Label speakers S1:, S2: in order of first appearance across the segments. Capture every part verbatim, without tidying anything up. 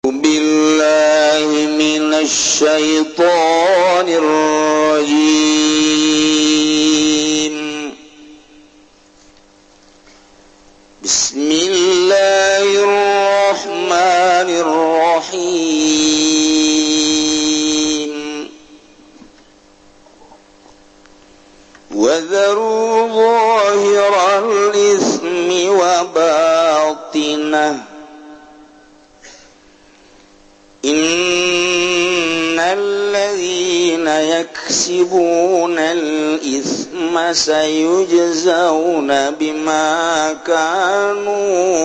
S1: billahi minasyaitonir rajim. Bismillahirrahmanirrahim. Wa dharu zahiral ismi wa batinah. Innal ladzina yaksibunal itsma sayujzauna bima kanu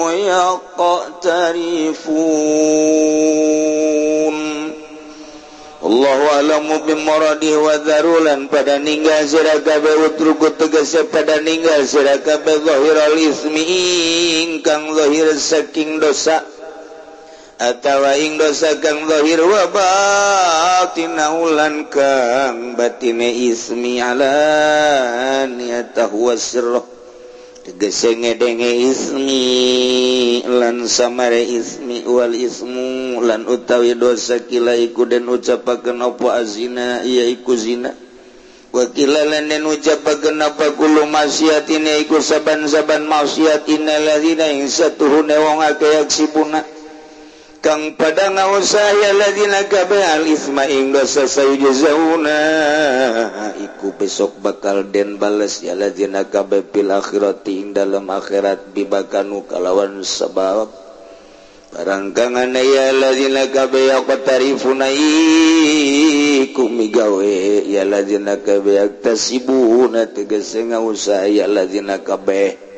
S1: yaqtarifun. Allahu a'lamu bimuradih. Wa dharulan pada ninggal sira kabeh utruku tegese pada ninggal sira kabeh zahiral ismi ingkang zahir saking dosa atawa ing dosa kang zahir wa batinaulan kang batine ismi ala niyatahu wasirrah tegese ngedenge ismi lan samare ismi wal ismu lan utawi dosa kila iku den ucapaken apa azina yaiku zina wa kila lan den ucapaken apa kulo maksiatine iku saban-saban maksiatine ladzina ing satuhune wong akeh yaksibuna kang pada ngausaya ladzina kabeh al-itsma ing dosa sayujzauna iku besok bakal den bales ya ladzina kabeh fil akhirati ing dalam akhirat bibakanu kalawan sebab barang kang ana ya ladzina kabeh yaqtarifuna iku migawe ya ladzina kabeh yaktasibuna tegese ngausaya ladzina kabeh.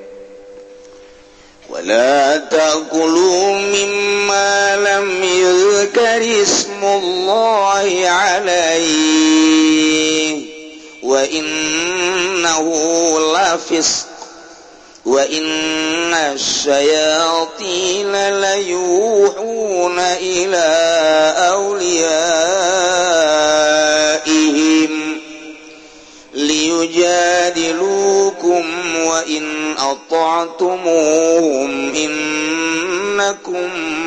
S1: ولا تأكلوا مما لم يذكر اسم الله عليه وإنه لفسق وإن الشياطين ليوحون إلى أوليائهم liyujadilukum wa in ata'tumuhum innakum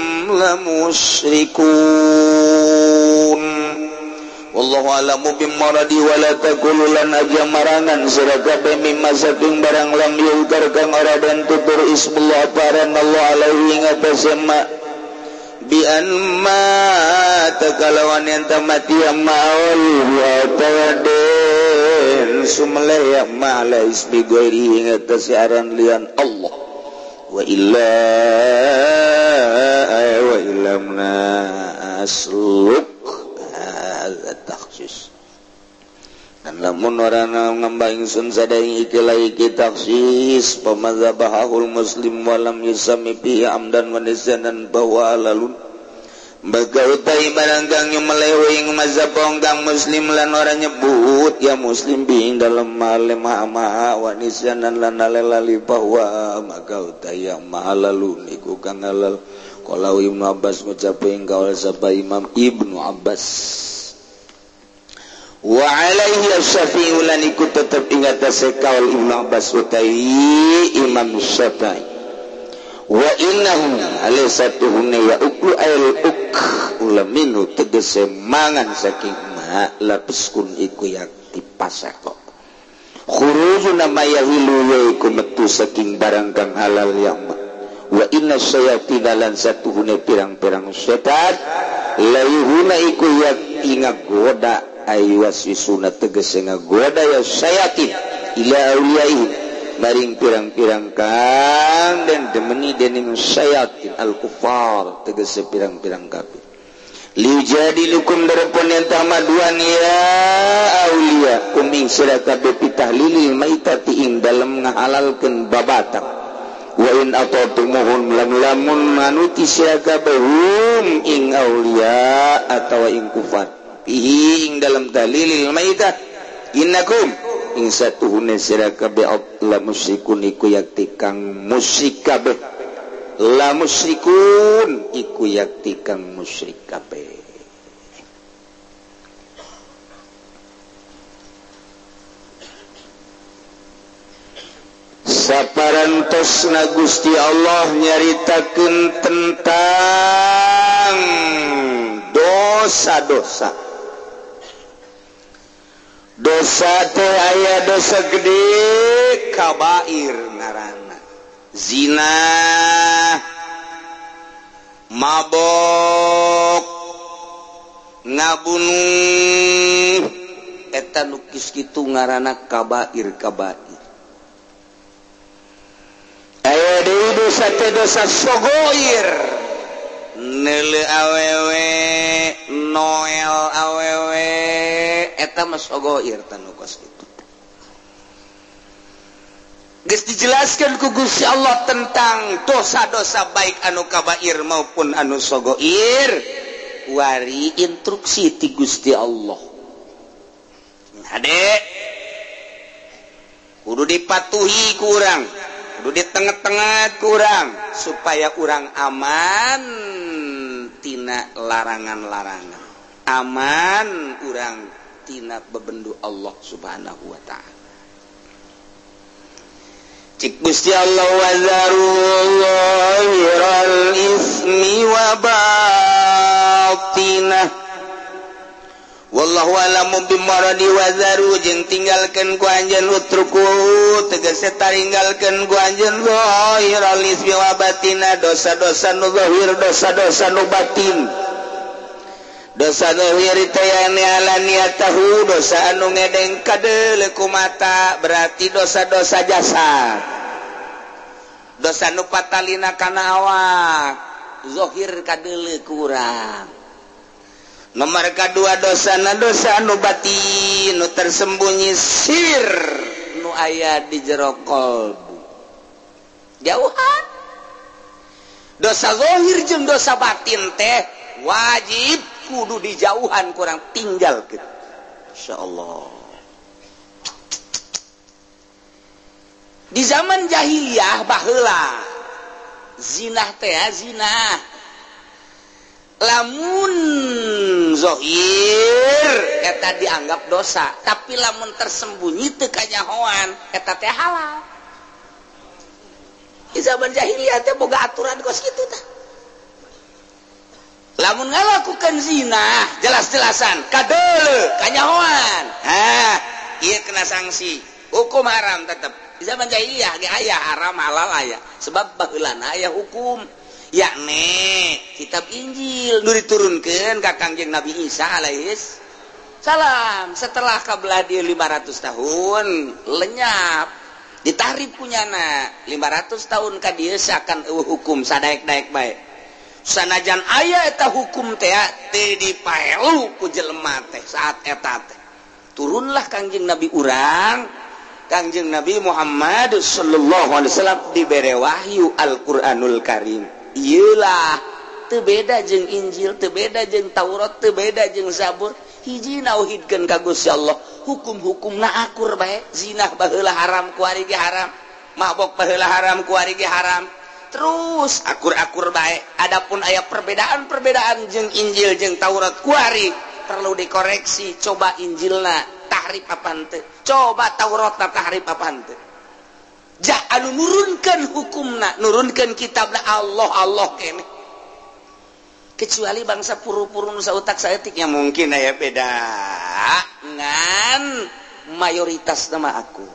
S1: lamusyrikun. Wallahu a'lamu bimaradi wa la taqulu lan aja marangan sira kabeh mimma saking barang lam yuzkar kang ora den tutur ismullah paran Allah alaihi ing atase ma bi anma takalawan yang tamati amma wa tawadin sumlaya ma'ala isbi ghairi ing atase aran lian Allah wa illa wa ilamna asluk hadza takhsis dan lamun orana ngambah ingsun sadaya iki la iki takhsis pamadzhabahul muslim walam yusami bihi amdan wa nisyanan bahwa lalun baga utai barangkang yang melewing mazhab kang muslim lan ora nyebut ya muslim biing dalam malem maha wa nisyanan lan lalali bahwa maka utai yang maha lalun iku kang halal kalau Ibnu Abbas ngucap ing kaul sapa Imam Ibnu Abbas wa alaihi asy-Syafi'i lan iku tetep ing atase kaul Ibnu Abbas utawi Imam Syafi'i wa innahu alaysatuhunna ya uklu ayl uk ulaminu tegese mangan saking ma lapiskun iku yakti pasako khurujun ma yahilu wa iku metu saking barang kang halal yang wa inna syayatina lan satuhunna pirang-pirang setan layuhuna iku yakti ngagoda aywaswisuna tegese ngagoda ya syayatin ila auliyaihim maring pirang-pirang kang dan demeni dening syayatin al-kufar tegese pirang-pirang kafir liujadilukum darapun entah maduan ya aulia kuming sira kabeh pitahlilil maitati ing dalem ngahalalkeun babatang wa in ata'tumuhum lam lamun manuti sira kabeh hum ing aulia atawa ing kufar ing dalem tahlilil maitat innakum ing satuhune sira kabeh la musyrikun iku yakti kang musyrik kabeh la musyrikun iku yakti kang musyrik kabeh. Saparantosna Gusti Allah nyaritakeun tentang dosa-dosa dosa teh aya dosa gede kabair ngaranna zina mabok ngabunuh eta nukis kitu ngaranna kabair kabair aya deui dosa teh dosa sogoir neule awewe noel awewe eta mah sogoir tanu kos kitu geus dijelaskeun ku Gusti Allah tentang dosa-dosa baik anu kabair maupun anu sogoir wari instruksi ti Gusti Allah hade kudu dipatuhi ku urang kudu di tengah-tengah ku urang supaya urang aman tina larangan-larangan aman urang tina bebendu Allah subhanahu wa ta'ala cik Gusti Allah wa zarullahiral ismi wa batinah wallahu alamu bimaradi wa zaru jeung tinggalkeun ku anjeun utruku tegese taringgalkeun ku anjeun zahiral ismi wa batinah dosa-dosa nu zahir dosa-dosa nu batin dosa zahir teh yani alaniyatahu dosa anu ngedeng kadeuleu ku mata berarti dosa-dosa jasad dosa nu patalina kana awak zahir kadeuleu ku urang nomor kadua dosa na dosa anu batin nu tersembunyi sir nu aya di jero qalbu jauhan dosa zahir jeung dosa batin teh wajib kudu dijauhan kurang tinggal gitu. Insyaallah. Di zaman jahiliyah baheula zinah teh zinah lamun zahir eta dianggap dosa tapi lamun tersembunyi teu kanyahoan eta teh halal. Di zaman jahiliyah teh boga aturan kos kitu tah. Lamun ngalakukan zina jelas-jelasan kadeuleu kanyahoan hah ieu kena sanksi hukum haram tetep di zaman jahiliyah ge aya haram halal aya sebab baheulana aya hukum yakni kitab Injil nu diturunkeun ka Kangjeng Nabi Isa alaihis salam setelah kabelah dia lima ratus tahun lenyap ditahrib punyana lima ratus tahun ka dieu sakan eueuh hukum sadaek-daek bae sanajan aya eta hukum teh teu dipaelu ku jelema teh saat eta teh turunlah Kangjeng Nabi urang Kangjeng Nabi Muhammad sallallahu alaihi wasallam dibere wahyu Al-Qur'anul Karim ieu lah teu beda jeung Injil teu beda jeung Taurat teu beda jeung Zabur hiji nauhidkeun ka Gusti Allah hukum-hukumna akur bae zina baheula haram kuari ge haram mabok baheula haram kuari ge haram terus akur-akur baik adapun aya perbedaan-perbedaan jeung Injil jeung Taurat kuari perlu dikoreksi coba Injilna tahrif apa henteu coba Tauratna tahrif apa henteu ja anu nurunkeun hukumna nurunkeun kitabna Allah Allah keneh kecuali bangsa puru-puru nu sautak saeutik yang mungkin aya beda ngan mayoritas nama aku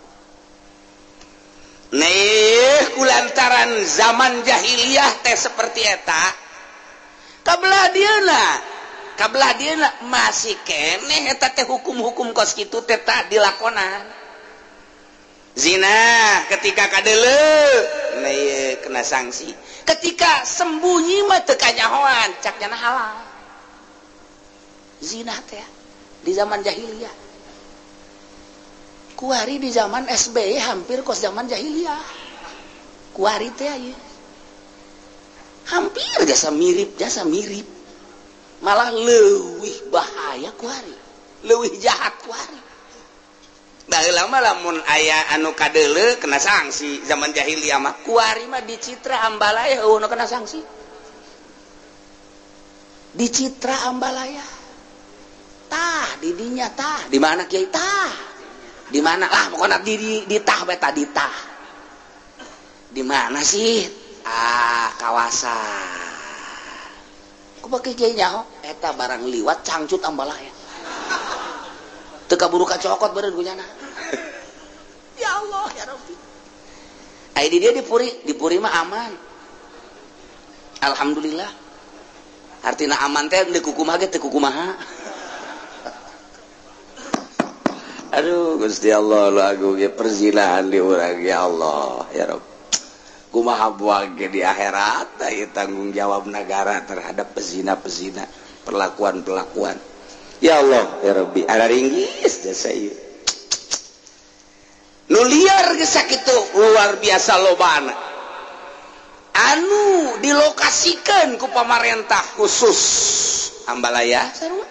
S1: nih kulantaran zaman jahiliyah teh seperti eta kabelah dieuna kabelah dieuna masih keneh eta teh hukum-hukum kos kitu teh tak dilakonan zina ketika kadeuleu nah ieu kena sanksi ketika sembunyi mah teu kanyahoan caknya halal zina teh di zaman jahiliyah kuari di zaman S B Y hampir kos zaman jahiliyah kuari teh aya hampir jasa mirip jasa mirip malah leuwih bahaya kuari leuwih jahat kuari baheula mah lamun aya anu kadeuleu kena sanksi zaman jahiliyah mah kuari mah dicitra ambalaya eueuh nu kena sanksi dicitra ambalaya tah di dinya tah di mana kiai tah di mana ah pokoknya di di, di tah beta di tah di mana sih ah kawasan
S2: ku pakai kiai nyaho eta barang liwat cangcut ambalaya teu kaburu kacokot beureun ku nyana. Ya Allah ya Rabbi. Ai di dia dipuri, dipuri mah aman. Alhamdulillah. Artina aman teh deuk kumaha ge teu kumaha. Aduh Gusti Allah lagu ge perzinahan di urang ya Allah ya Rabb. Kumaha buang ge di akhirat ieu tanggung jawab negara terhadap pezina-pezina, perlakuan-perlakuan. Ya Allah ya Rabbi, ada ringgis jasa ieu. Nu liar ge sakitu luar biasa lobana. Anu dilokasikeun ku pamarentah khusus Ambalaya sarua.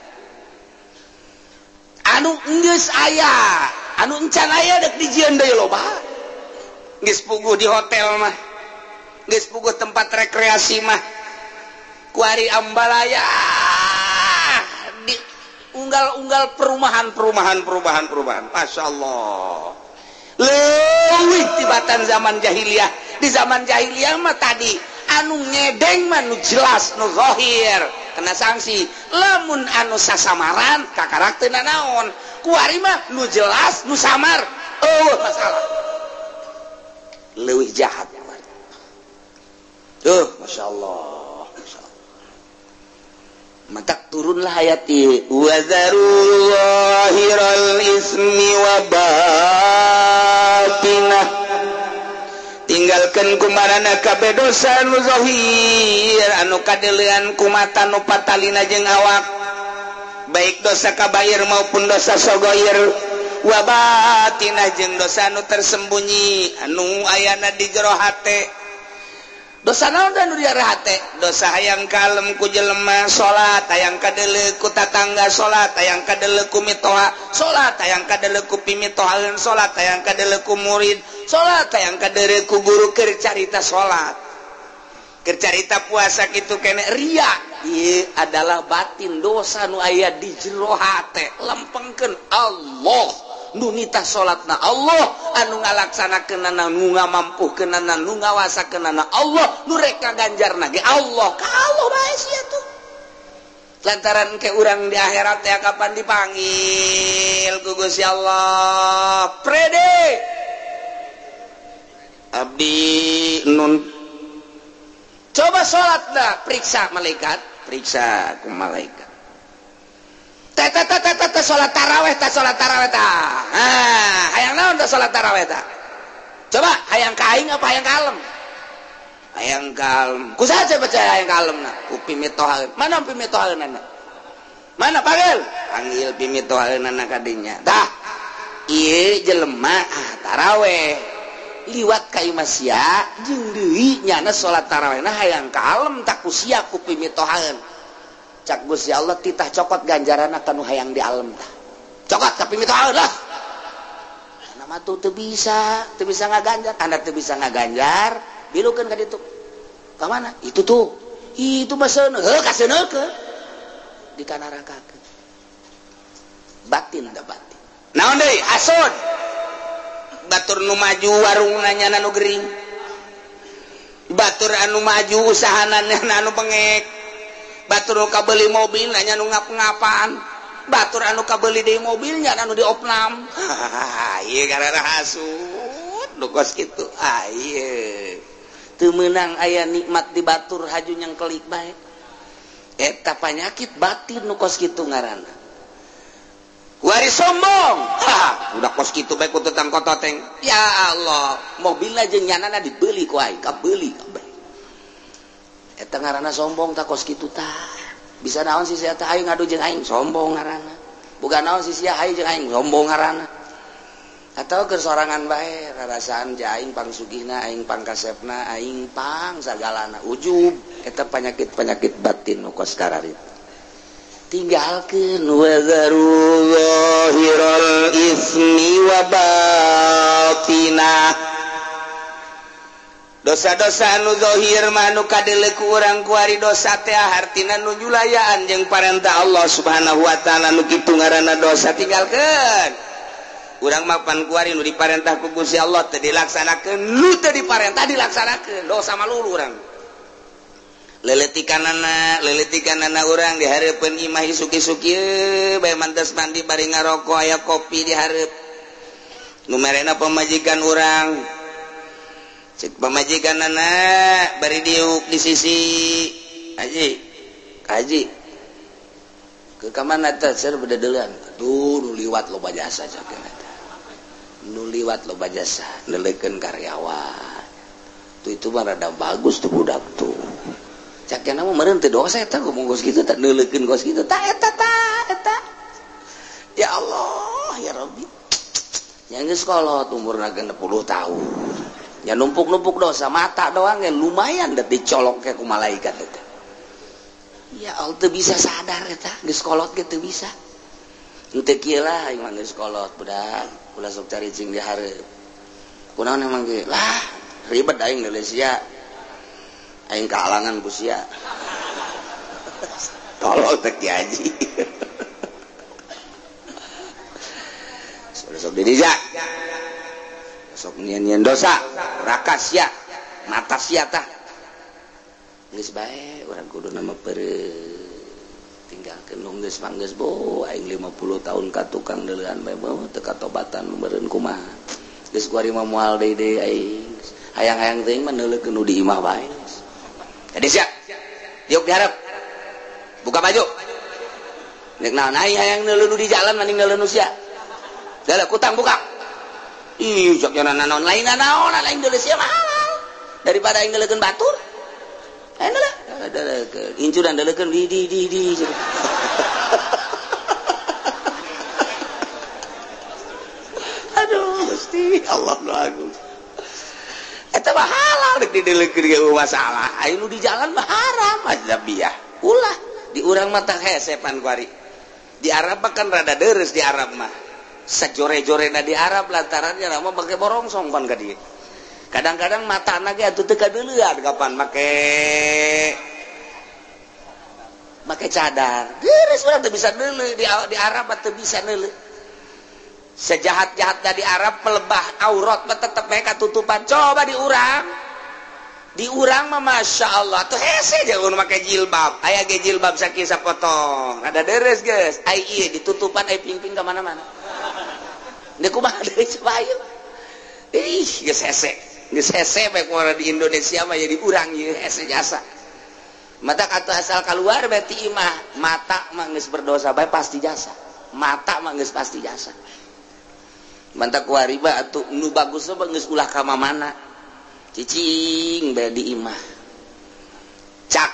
S2: Anu geus aya, anu encan aya dek dijieun deui loba. Geus puguh di hotel mah. Geus puguh tempat rekreasi mah. Ku ari Ambalaya di unggal-unggal perumahan, perumahan, perumahan, perumahan. Masya Allah. Leuwih tibatan zaman jahiliyah. Di zaman jahiliyah mah tadi anu ngedeng mah nu jelas nu zahir kena sanksi. Lamun anu sasamaran kakarak teu naon. Kuari mah nu jelas nu samar eueuh masalah. Leuwih jahat. Tuh Masya Allah, Masya Allah. Mantak turunlah ayat ieu wa zarul zahiral ismi wa batinah. Tinggalkan kumarana kabeh dosa nu zahir anu kadeulean ku mata nu patalina jeung awak, baik dosa kabair maupun dosa sogoir, wa batinah jeung dosa nu tersembunyi anu ayana di jero hate. Dosa naon anu di jero hate? Dosa hayang kalem ku jelema salat, hayang kadeuleu ku tatangga salat, hayang kadeuleu ku mitoha salat, hayang kadeuleu ku pimitohaeun salat, hayang kadeuleu ku murid salat, hayang kadeuleu ku guru keur carita salat. Keur carita puasa kitu kene ria. Ieu adalah batin dosa nu aya di jero hate. Lempengkeun Allah. Nu nitah salatna Allah, anu ngalaksanakeunana nu ngamampuhkeunana nu ngawasakeunana Allah, nu rek kaganjarna ge Allah. Ka Allah bae sia tuh. Lantaran ke urang di akhirat teh kapan dipanggil ku Gusti Allah. Prede. Abdi nun coba salatna periksa malaikat, periksa ku malaikat. Tata tata tata salat tarawih ta salat tarawih ta. Ah, hayang naon ta salat tarawih ta? Coba hayang ka aing apa hayang kalem? Hayang kalem. Kusaha baca hayang kalemna? Ku pimitohaeun. Mana pimitohaeunana? Mana panggil? Panggil pimitohaeunana ka dinya. Tah. Ieu jelema ah tarawih. Liwat ka imah sia jeung deui nyana salat tarawihna hayang kalem tak ku sia ku pimitohaeun. Cak Gusti Allah titah cokot ganjaranna kanu hayang di alam tah. Cokot tapi mitohaeun lah. Nama tuh teu bisa, teu bisa ngaganjar, anda teu bisa ngaganjar, bilukeun ka ditu. Ka mana? Itu tuh. Itu mah seuneu, heuh ka seuneukeun. Dikanarakakeun. Batin da batin. Naon deui? Hasud. Batur nu maju warungna nyana nu gering. Batur anu maju usahana anu bengek. Batur anu kabeli mobil nanya nu ngap-ngapan. Batur anu kabeli di mobilnya anu di opnam. Ieu garana hasud nu kos kitu. Ah ieu. Teu meunang aya nikmat di batur haju nyangkelik bae. Eta panyakit batin nu kos kitu ngaranna. Kuari sombong. Ha, udah kos kitu bae ku tetang kototeng. Ya Allah, mobilna jeung nyanana dibeli ku aing, kabeuli kabeh. Eta ngaranna sombong tak kos kitu tah. Bisa naon si sia teh aing ngadu jeung aing sombong ngaranna. Bukan naon si sia aing jeung aing sombong ngaranna. Atau keur sorangan bae rarasaan jeung aing pangsugihna, aing pangkasepna, aing pang sagalana ujub. Eta penyakit-penyakit batin nu kos kararit. Tinggalkeun wa zarul zahiral ismi wa batinah. Dosa-dosa anu zahir mah anu kadeuleu ku urang kuari dosa teh hartina nu julayaan jeung parentah Allah Subhanahu wa taala nu kitu ngaranna dosa tinggalkeun. Urang mah pan kuari nu diparentah ku Gusti Allah teu dilaksanakeun, nu teu diparentah dilaksanakeun. Dosa malulu urang. leletikan anak leletikan anak orang diharapkan imah suki-suki bae mantes mandi bari ngarokok aya kopi diharap numerena pemajikan orang cek pemajikan anak bari diuk di sisi haji haji ke kamana teh ser bedadelan tuh nu liwat loba jasa cakeun eta nu liwat loba jasa neleukeun karyawan tuh itu mah rada bagus tuh budak tuh cakena mah meureun teu dosa eta ngomong gos kitu tak neuleukeun gos kitu tak eta tak eta ya Allah ya Rabbi yang geus kolot umurna genep puluh tahun ya numpuk-numpuk dosa mata doang yang lumayan da dicolok ke ku malaikat eta ya Allah teu bisa sadar eta geus kolot ge teu bisa henteu kieu lah aing mah geus kolot budak ulah sok caricing di hareup kunaon emang ge lah ribet aing geuleuh sia aing kalangan ku sia tolol teh Ki Haji sok didija sok nyian-nyian dosa rakas sia mata sia tah geus bae urang kudu nama peureut tinggalkeun nu geus manggeus bo aing lima puluh tahun ka tukang deuleuhan bae bo teu katobatan meureun kumaha geus kuari mah moal deui-deui aing hayang-hayang teuing mah neuleukeun nu di imah bae jadi siap yuk diharap buka baju nek naon ai hayang neuleuh nu di jalan mending neuleuh nu sia dalah kutang buka ih sok jangan naon lain naon lain deuleuh sia mahal daripada aing neuleukeun batur ayo lah incuran deuleukeun di di di di aduh Gusti Allah nu agung eta mah halal dek dideuleukeun ge masalah aya nu di jalan mah haram azabiyah ulah di urang mah teh hesepan kuari di Arab kan rada deres di Arab mah sajore-jorena di Arab lantarannya mah make borongsong pan ka dieu kadang-kadang matana ge atuh teu kadeuleuan kapan make make cadar deres urang teu bisa neuleuh di di Arab teu bisa neuleuh sejahat-jahat dari Arab pelebah aurat mah tetep mereka tutupan coba di urang di urang mah Masya Allah tuh hese aja mun make jilbab aya ge jilbab sakit sapotong ada deres geus ai ieu ditutupan ai ping-ping ka mana-mana nek kumaha deui coba ayo ih geus hese geus hese bae kumaha di Indonesia mah jadi urang ieu hese jasa mata kata asal keluar berarti imah mata mah geus berdosa bae pasti jasa mata mah geus pasti jasa mantap kuari ba atuh nu bagus mah geus ulah ka mamana cicing bae di imah cak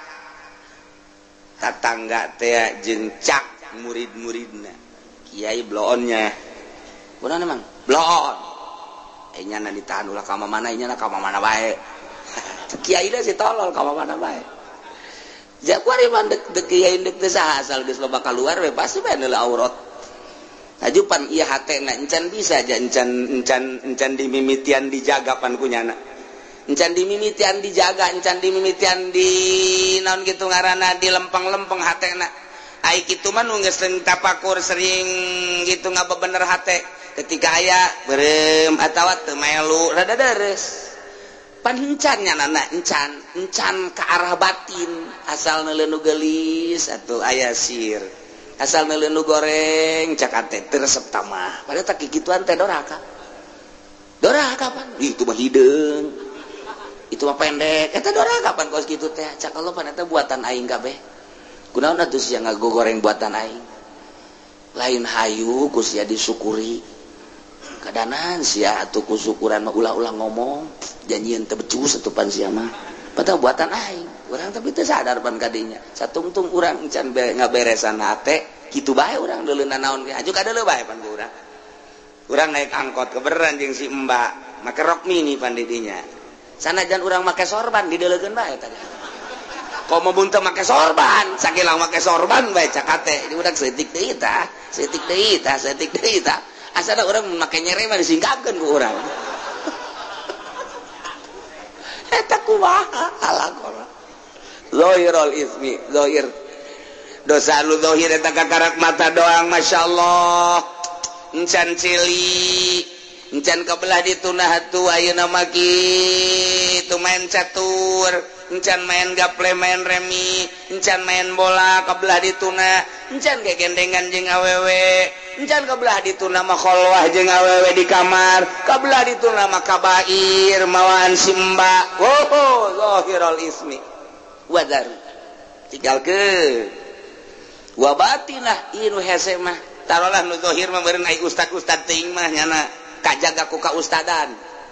S2: tatangga teh jeung cak murid-muridna kiai bloonnya kunaon emang bloon eh nyana ditahan ulah ka mamana nyana ka mamana bae kiai da si tolol ka mamana bae ja kuari mah dek kiai dek teh saha asal geus loba kaluar we pasti bae neuleuh aurat ajupan iya hatena encan bisa aja encan encan encan dimimitian dijaga pan kunyana encan dimimitian dijaga encan dimimitian di naon gitu ngaranna di lempeng-lempeng hatena ai kitu mah nu geus tapakur sering gitu ngabebener hate ketika aya beureum atawa teu melu rada deres pan encan nyanana encan encan ka arah batin asal neuleuh nu geulis atuh aya sir asal neuleuh nu goreng cak teh teu resep tamah padahal tak kikituan teh doraka doraka pan itu mah hideung itu mah pendek eta doraka pan kos kitu teh cak Allah pan eta buatan aing kabeh kunaon atuh sia ngagogoreng buatan aing lain hayu ku sia disyukuri kadanan sia atuh ku syukuran mah ulah-ulah ngomong janjieun teu becus atuh pan sia mah padahal buatan aing urang tapi teu sadar pan kadinya satungtung urang can ngaberesan hate kitu bae urang deuleunan naon ge aju kadeuleuh bae pan ku urang urang naik angkot kebeneran jeung si Mbak make rok mini pan di dinya sanajan urang make sorban dideuleukeun bae tadi kok mun teu make sorban sakilang make sorban bae cak hate di urang seutik deui tah seutik deui tah seutik deui tah asana urang make nyere mah disingkapkeun ku urang eta kumaha alaqora zahirul ismi zahir dosa lu zahir eta kakarak mata doang masyaallah encan cili encan kabelah ditunah tu ayeuna mah kitu main catur encan main gaple main remi encan main bola kebelah dituna encan gegendengan jeung awewe encan kebelah dituna mah kholwah jeung awewe di kamar kebelah dituna mah kabair mawaan simba woho zahirul ismi wadar tinggalkeun wabatinah inu hese mah tarolah nu zahir mah meureun ai ustad-ustad teuing mah nyana kajaga ku ka ustadan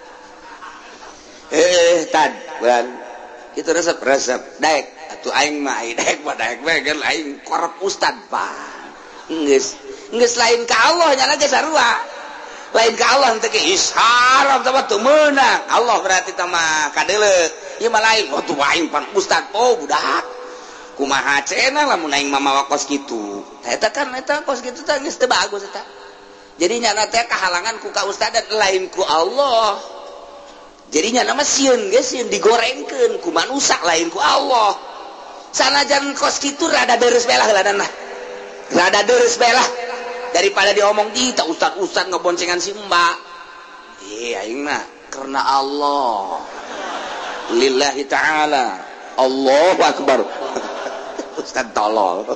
S2: eh tad bukan itu resep-resep daek atuh aing mah aing daek mah daek we geus aing korep ustad pak geus geus lain ka Allah nyana ge sarua lain ka Allah teh ge isharam teh teu meunang Allah berarti teh mah kadeuleu ieu mah lain oh tuh aing pan ustad oh budak kumaha cenah lamun aing mah mawa kos kitu eta kan eta kos kitu teh geus teu bagus eta jadi nyana teh kahalangan ku ka ustadan lain ku Allah jadinya nama sieun geus sieun digorengkeun ku manusia lain ku Allah sanajan kos kitu rada deres belah heuladanna rada deres belah daripada diomong di tak ustad-ustad ngeboncengan si mbak iya aing mah karena Allah lillahi ta'ala Allahu akbar ustad tolol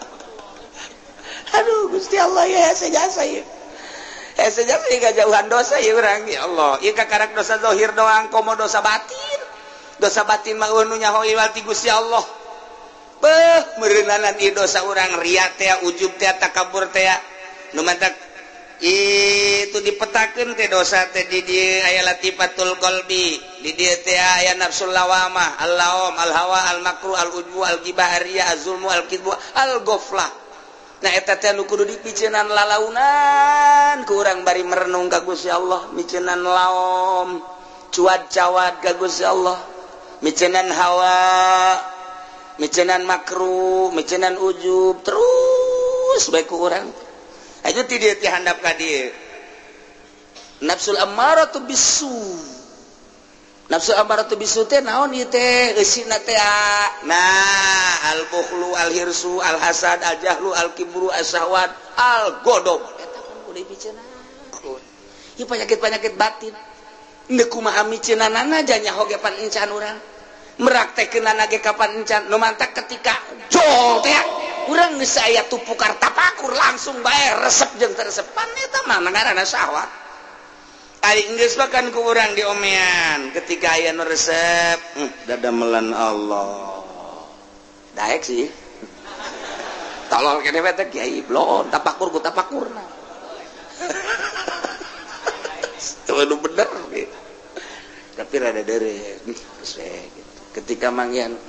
S2: aduh Gusti Allah ya sejasa ya eh sejak sehingga jauhan dosa ya orang ya Allah ieu kakarak dosa zahir doang komo dosa batin dosa batin mah nu nyaho iwati Gusti Allah beuh meureunanan ieu dosa urang ria teh ujub teh takabur teh nu mantak itu dipetakeun teh dosa teh di dieu aya latifatul qalbi di dieu teh aya nafsul lawamah al-lawam al-hawa al-makruh al-ujbu al-ghibah ar-riya az-zulmu al-kidbu al-ghaflah nah eta teh nu kudu dipiceunan lalaunan ku urang bari merenung ka Gusti Allah miceunan laom cuad-cawad ka Gusti Allah miceunan hawa miceunan makruh miceunan ujub terus bae ku urang aya ti dieu teh handap ka dieu nafsul ammaratu bisu nafsu ammaratu bisu teh naon ieu teh eusina teh nah al bukhlu al hirsu al hasad al jahlu al kibru as syahwat al godob eta kan kudu dipiceunana ieu penyakit-penyakit batin neuk kumaha miceunanana nya nyaho ge pan encan urang meraktekeunana ge kapan encan nu mantak ketika jol teh urang geus aya tupukar tapakur langsung bae resep jeung teresepan eta mah ngaranna syahwat aing geus makan ku urang di omean ketika aya nu resep hmm, dadamelan Allah daek sih tolol kene we teh kiai blon tapakur ku tapakurna teu nu bener gitu tapi rada deres geus we gitu ketika mangyan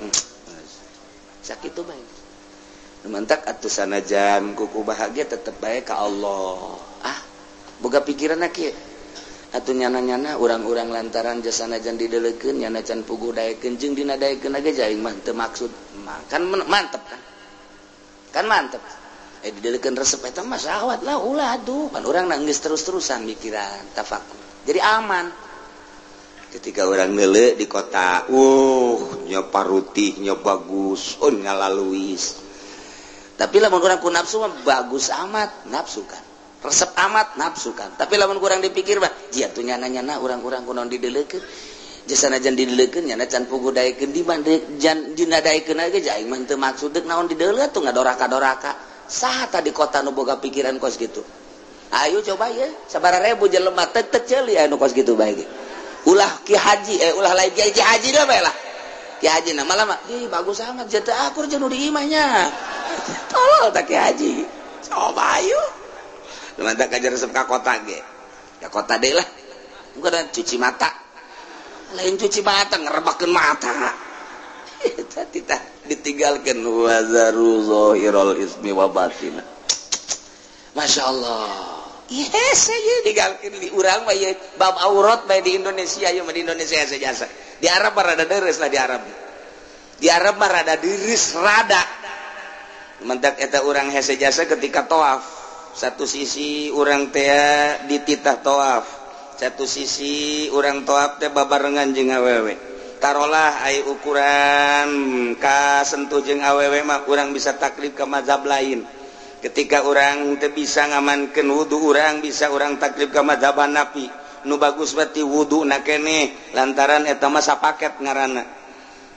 S2: sakitu bae nu mantak atuh sanajan kuku bahagia tetep bae ka Allah ah boga pikiranna kieu atuh nyana-nyana urang-urang lantaran jasana jan didelekeun nyana can puguh daekeun jeung dina daekeunage jaing mah teu maksud kan mantep kan kan mantep eh didelekeun resep eta mah syahwat lah ulah atuh pan urang nanggeus terus-terusan mikiran tafakur jadi aman ketika urang neuleuh di kota uh nya parutih nya bagus un ngalaluis tapi lamun urang ku nafsu mah bagus amat nafsu kan resep amat nafsu kan tapi lamun kurang dipikir bah jiatu nyana-nyana urang-urang kunaon didelekeun jasana jan didelekeun nyana can puguh daekeun di mande jan dina daekeun ge jaing mah teu maksud deuk naon dideuleut atuh ngadoraka-doraka saha tadi kota nu boga pikiran kos kitu ayo coba ye sabaraha ribu jelema teu ceuli anu kos kitu bae ge ulah ki haji eh ulah lain ki haji da bae lah ki haji na malah mah ih bagus sangat jatuh akur jeung nu di imahnya tolol tak ki haji coba ayo mantap kajar resep ka kota ge ya kota deh lah bukan cuci mata lain cuci mata ngerebakeun mata eta titah ditinggalkeun wazaru zahirul ismi wa batin Masya Allah yes ya ditinggalkeun di urang mah ye bab aurat bae di Indonesia ye mah di Indonesia saja di Arab mah rada deres lah di Arab di Arab mah rada deres rada mantap eta urang hese jasa ketika tawaf satu sisi urang teh dititah tawaf satu sisi urang tawaf teh babarengan jeung awewe tarolah ai ukuran ka sentuh jeung awewe mah urang bisa taklif ka mazhab lain ketika urang teu bisa ngamankeun wudu urang bisa urang taklif ka mazhab Hanafi nu bagus berarti wuduna keneh lantaran eta mah sapaket ngaranna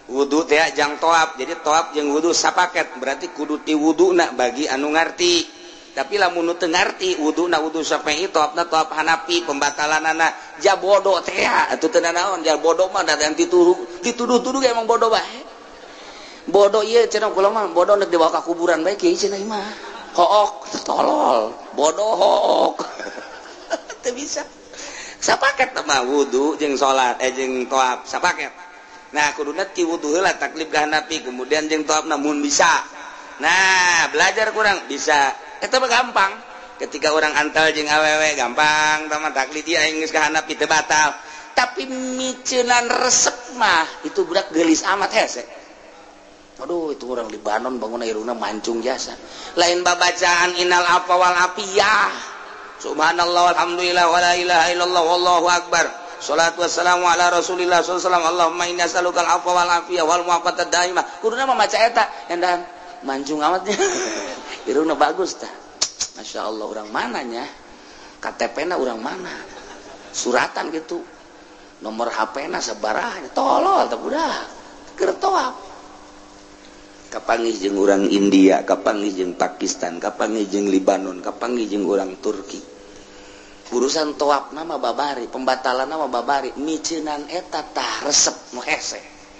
S2: wudhu teh jang toab jadi toab jeung wudhu sapaket berarti kudu ti wuduna bagi anu ngarti tapi lamun nu teu ngarti wuduna wudhu Syafi'i toabna toab Hanafi pembatalanana ja bodoh teh atuh teu naon ja bodoh mah da dituduh dituduh-tuduh emang bodoh bae bodoh ieu cenah kula mah bodoh neuk dibawa ka kuburan bae kieu cenah mah hook tolol bodoh hook teu bisa sapaket mah wudhu jeung salat eh jeung toab sapaket. Nah kuduna ti wudhu heula taklif ka Hanafi kemudian jeung toab namun bisa. Nah belajar kurang bisa eta mah gampang ketika orang antal jeung awewe gampang tama taklif dia geus ka Hanafi teu batal tapi miceunan resep mah itu budak geulis amat hese. Aduh itu orang Libanon bangun irungna mancung jasa lain babacaan innal afwa wal afiyah subhanallah walhamdulillah wala ilaha illallah wallahu akbar sholatu wassalamu ala rasulillah sallallahu alaihi wasallam Allahumma inna nas'alukal afwa wal afiyah wal mu'afatad daimah kuduna mah maca eta endan mancung amatnya irungna bagus tah Masya Allah orang mananya K T P-na orang mana suratan gitu nomor H P-na sabaraha tolol teh budak keur toab kapanggih jeung urang India kapanggih jeung Pakistan kapanggih jeung Libanon kapanggih jeung urang Turki urusan toab nama babari pembatalan nama babari miceunan eta tah resep nu hese.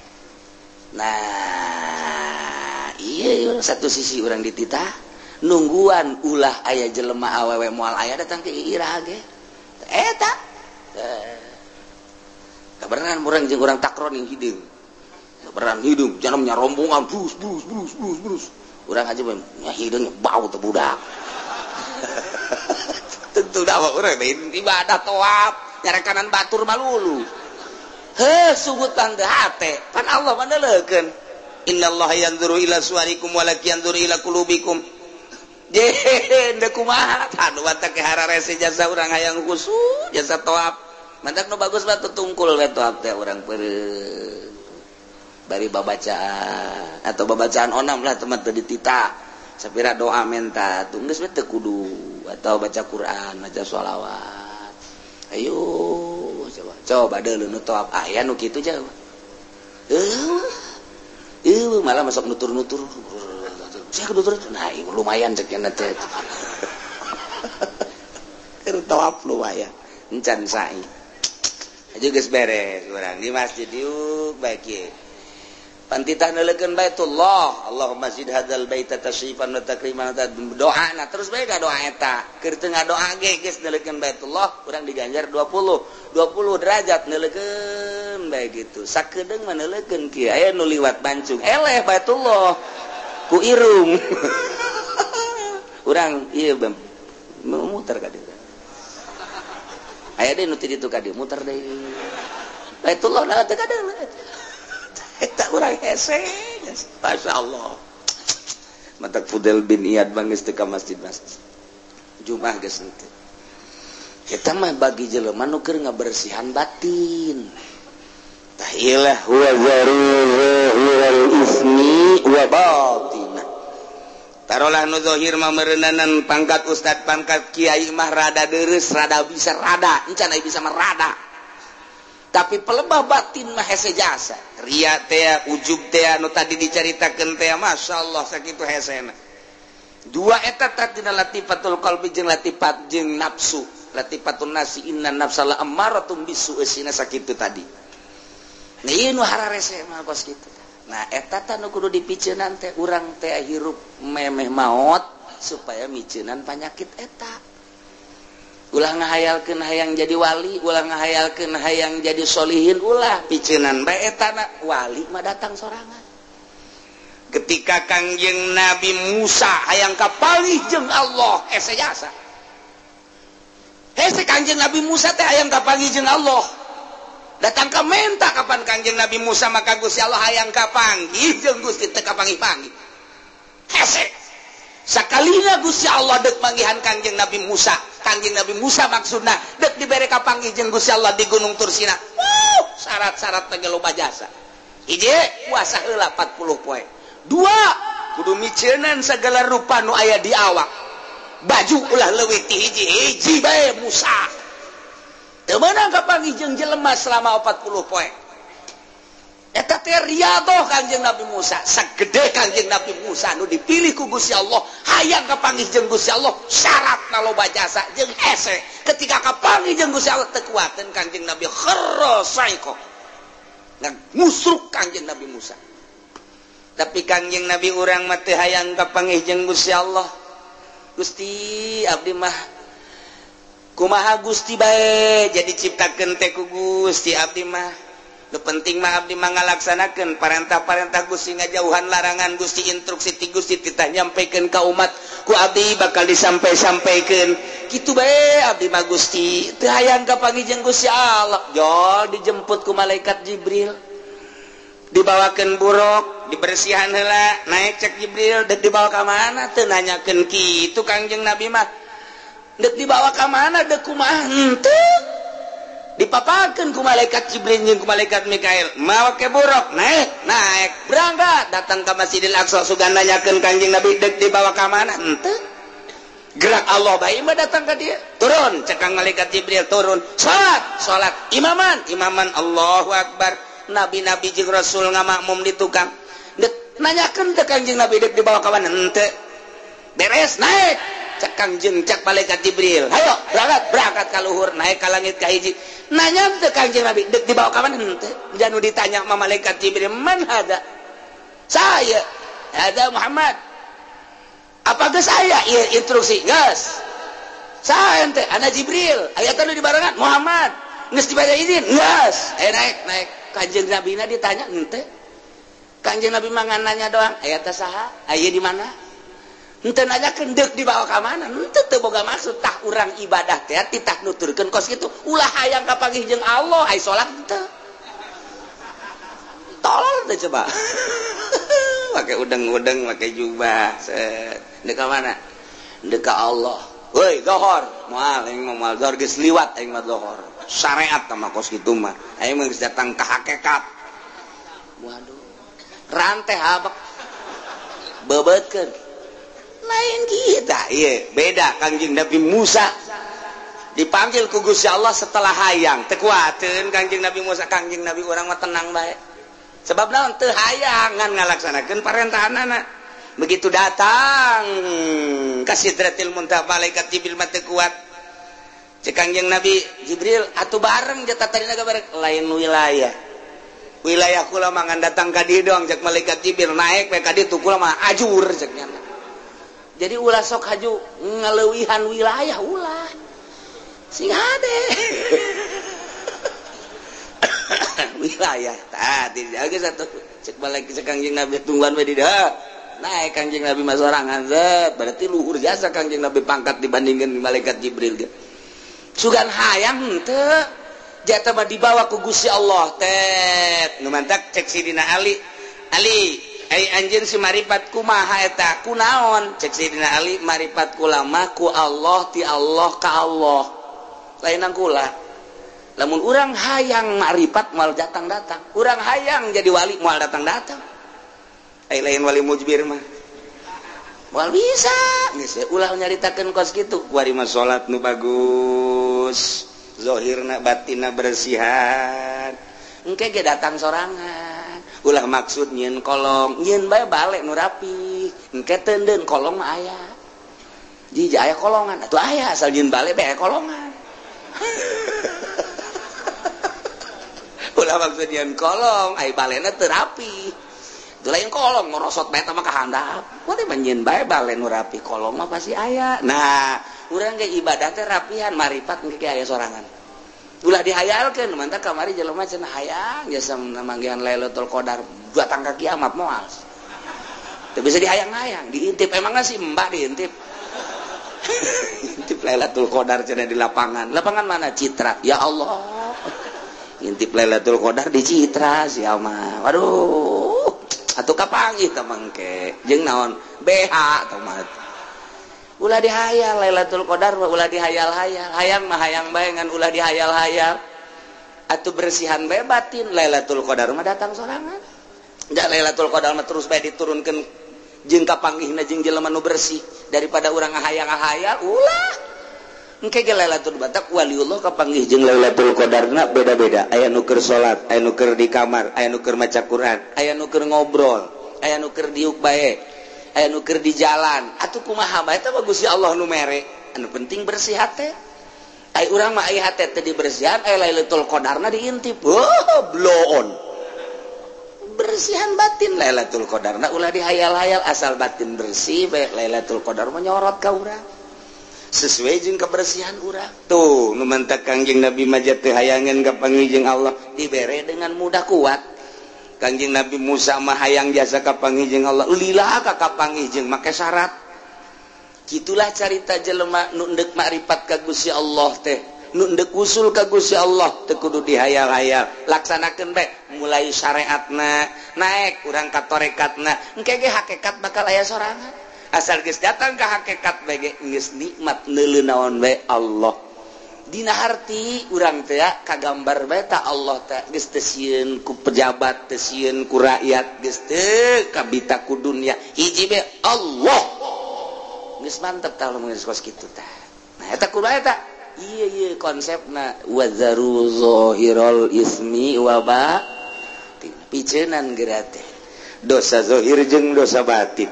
S2: Nah iya satu sisi urang dititah nungguan ulah aya jelema awewe moal aya datang ke irah ge eta kabarenan urang jeung urang takroning hideung kabarenan hideung janamnya rombongan brus brus brus brus brus urang aja nya hideungnya bau teh budak tentu dawa urang ibadah toab nyarekanan batur malulu heuh sugutan teu hate pan Allah maneulekeun innallaha yanzuru ila suwarikum walaki yanzuru ila qulubikum je da kumaha tanu watak hararese jasa urang hayang khusu jasa toab mantak nu bagus mah tutungkul we toab teh urang peureun bari babacaan atau babacaan onam lah teman teu ditita sapira doa menta teu geus teu kudu atau baca Quran baca sholawat ayo coba coba deuleu nu toab aya nu kitu jawa eueuh eueuh malah masuk nutur-nutur saya nutur nah lumayan cek nya teh keur toab lumayan encan sae aja geus beres urang di masjid yuk baik ye pantitah neulekeun Baitullah Allahumma zid hadzal baita tashrifan wa takriman doana terus bae ka doa eta keur teu ngadoa ge geus neulekeun Baitullah urang diganjar dua puluh dua puluh derajat neulekeun bae gitu sakedeung mah neulekeun kieu aya nu liwat bancung eleh Baitullah ku irung urang ieu bam muter ka dieu aya deui nu ti ditu ka dieu muter deui Baitullah na teu ka deui eta urang hese Masya Allah matak Fudel bin Iyad bangis teu ka masjid-masjid Jumat geus henteu eta mah bagi jelema nu keur ngabersihan batin tah ilah huwa zarul ismi wa batinah tarolah nu zahir mah meureunanan pangkat ustad pangkat kiai mah rada deres rada bisa rada encan aya bisa mah rada tapi pelebah batin mah hese jasa ria teh ujub teh anu tadi dicaritakeun teh masyaallah sakitu hesena dua eta tatina latifatul qalbi jeung latifat jeung nafsu latifatun nasi inna nafsala ammaratun bisu esina sakitu tadi nah ieu nu hararese mah kos kitu nah eta teh nu kudu dipiceunan teh urang teh hirup memeh maot supaya miceunan panyakit eta ulah ngahayalkeun hayang jadi wali ulah ngahayalkeun hayang jadi solihin ulah piceunan bae etana wali mah datang sorangan ketika Kangjeng Nabi Musa hayang kapanggih jeung Allah hese jasa hese Kangjeng Nabi Musa teh hayang kapanggih jeung Allah datang ka menta kapan Kangjeng Nabi Musa maka Gusti Allah hayang kapanggih jeung Gusti teu kapanggih-panggih hese sakalina Gusti Allah deuk manggihan Kangjeng Nabi Musa Kangjeng Nabi Musa maksudna deuk dibere kapanggih jeung Gusti Allah di Gunung Tursina uh, syarat-syarat teh loba jasa hiji puasa heula empat puluh poe dua kudu miceunan segala rupa nu aya di awak baju ulah leuwih ti hiji hiji bae Musa teu meunang kapanggih jeung jelema selama empat puluh poe eta teh riyadhah Kanjeng Nabi Musa sagede Kanjeng Nabi Musa nu dipilih ku Gusti Allah hayang kapanggih jeung Gusti Allah syaratna loba jasa jeung hese ketika kapanggih jeung Gusti Allah teu kuateun Kanjeng Nabi kharra sa'iqa ngan musruk Kanjeng Nabi Musa tapi Kanjeng Nabi urang mah teu hayang kapanggih jeung Gusti Allah Gusti abdi mah kumaha Gusti bae jadi ciptakeun teh ku Gusti abdi mah nu penting mah abdi mah ngalaksanakeun parentah-parentah Gusti ngajauhan larangan Gusti instruksi ti Gusti titah nyampikeun ka umat ku abdi bakal disampai-sampaikeun kitu bae abdi mah Gusti teu hayang kapanggih jeung Gusti Allah jol dijemput ku malaikat Jibril dibawakeun buruk dibersihan heula naik cek Jibril dek dibawa ka mana teu nanyakeun kitu Kangjeng Nabi mah dek dibawa ka mana dek kumaha henteu dipapakeun ku malaikat Jibril jeung ku malaikat Mikail mawa ke buruk naik naik berangkat datang ke Masjidil Aqsa sugan nanyakeun Kanjeng Nabi dek dibawa ka mana henteu gerak Allah bae mah datang ka dia turun cekang malaikat Jibril turun salat salat imaman imaman Allahu Akbar nabi-nabi jeung rasul ngamakmum di tukang dek nanyakeun teh Kanjeng Nabi dek dibawa ka mana henteu beres naik cekang jeung cek malaikat Jibril hayo berangkat berangkat ka luhur naik ka langit ka hiji nanya teh Kanjeng Nabi dek dibawa ka mana henteu janu ditanya sama malaikat Jibril man hada saya ada Muhammad apa geus saya ieu instruksi geus saya ente ana Jibril aya teh nu dibarengan Muhammad geus dibere izin geus aya naik naik Kanjeng Nabi na ditanya henteu Kanjeng Nabi mah nanya doang aya teh saha aya di mana henteu nanyakeun deuk dibawa ka mana henteu teu boga maksud tah urang ibadah teh titah nuturkeun kos kitu ulah hayang kapanggih jeung Allah ai salat henteu tolol teh coba pakai udeng-udeng pakai jubah set deuk ka mana deuk ka Allah heuy zuhur moal aing mah moal zuhur geus liwat aing mah zuhur syariat mah kos kitu mah aing mah geus datang ka hakikat waduh ranteh habak bebeutkeun lain kita iya beda Kanjeng Nabi Musa dipanggil ku Gusti Allah setelah hayang teu kuateun Kanjeng Nabi Musa Kanjeng Nabi urang mah tenang bae sebab naon teu hayang ngan ngalaksanakeun parentahanana begitu datang ka Sidratil Muntaha malaikat Jibril mah teu kuat cek Kanjeng Nabi Jibril atuh bareng jata tarina bareng lain wilayah wilayah kula mah ngan datang ka dieu doang cek malaikat Jibril naik we ka ditu kula mah ajur cek nya jadi ulah sok haju ngeleuwihan wilayah ulah sing hade wilayah tadi jaga satu cek balik ke Kanjeng Nabi tungguan we di dah naik Kanjeng Nabi mah sorangan zat berarti luhur jasa Kanjeng Nabi pangkat dibandingkan malaikat Jibril ge sugan hayang henteu jata mah dibawa ku Gusti Allah teh nu mantak cek Sidina Ali Ali ai anjeun si maripat kumaha eta kunaon cek Sidina Ali maripat kula mah ku Allah ti Allah ka Allah lainang kula lamun urang hayang maripat moal datang-datang urang hayang jadi wali moal datang-datang ai lain wali mujbir mah moal bisa geus ulah nyaritakeun kos kitu kuari mah salat nu bagus zahirna batinna bersihan engke ge datang sorangan ulah maksud nyieun kolong nyieun bae bale nu rapi engke teu deun kolong mah aya jiji aya kolongan atuh aya asal nyieun bale bae aya kolongan ulah maksud nyieun kolong ai balena teu rapi teu lain kolong ngorosot bae teh mah kahandap poe mah nyieun bae bale nu rapi kolong mah pasti aya nah urang ge ibadah teh rapihan maripat engke aya sorangan ulah dihayalkeun mantap kamari jelema cenah hayang jasa manggihan Lailatul Qadar datang ka kiamat moal teu bisa dihayang-hayang diintip emangna si mbak diintip intip Lailatul Qadar cenah di lapangan lapangan mana Citra ya Allah intip Lailatul Qadar di Citra sia mah waduh atuh kapanggih teh mangke jeung naon B H teh mah ulah dihayal Lailatul Qadar ulah dihayal-hayal hayang mah hayang bae ngan ulah dihayal-hayal atuh bersihan bae batin Lailatul Qadar mah datang sorangan da Lailatul Qadar mah terus bae diturunkeun jeung kapanggihna jeung jelema nu bersih daripada urang ngahayal-ngahayal ulah engke ge Lailatul Batak waliullah kapanggih jeung Lailatul Qadarna beda-beda. Aya nu keur salat, aya nu keur di kamar, aya nu keur maca Quran, aya nu keur ngobrol, aya nu keur diuk bae, aya nu keur di jalan. Atuh kumaha bae eta mah Gusti Allah nu mere. Anu penting bersih hate. Ai urang mah aya hate teh dibersihan, aya Lailatul Qadarna diintip. Oh, blow on. Bersihan batin Lailatul Qadarna ulah dihayal-hayal asal batin bersih we Lailatul Qadar menyorot ka urang sesuai jeung kebersihan urang tuh nu mantak Kangjeng Nabi majat teh hayangan ka pangijeng Allah dibere dengan mudah kuat. Kangjeng Nabi Musa mah hayang jasa ka pangijeng Allah ulilah ka ka pangijeng make syarat kitulah carita jelema nu endek makrifat ka Gusti Allah teh nu endek usul ka Gusti Allah teu kudu dihayal-hayal laksanakeun bae mulai syariatna naik urang ka tarekatna engke ge hakikat bakal aya sorangan asal geus datang ka hakikat bae ge geus nikmat neuleuh naon bae Allah dina harti urang teh ya kagambar bae ta Allah teh geus teu sieun ku pejabat teu sieun ku rakyat geus teu kabita ku dunya hiji bae Allah geus mantep tah lamun geus kos kitu tah nah eta kudu aya tah iya iya konsepna wazaru zohirul ismi waba picenan gerate dosa zohir jeung dosa batin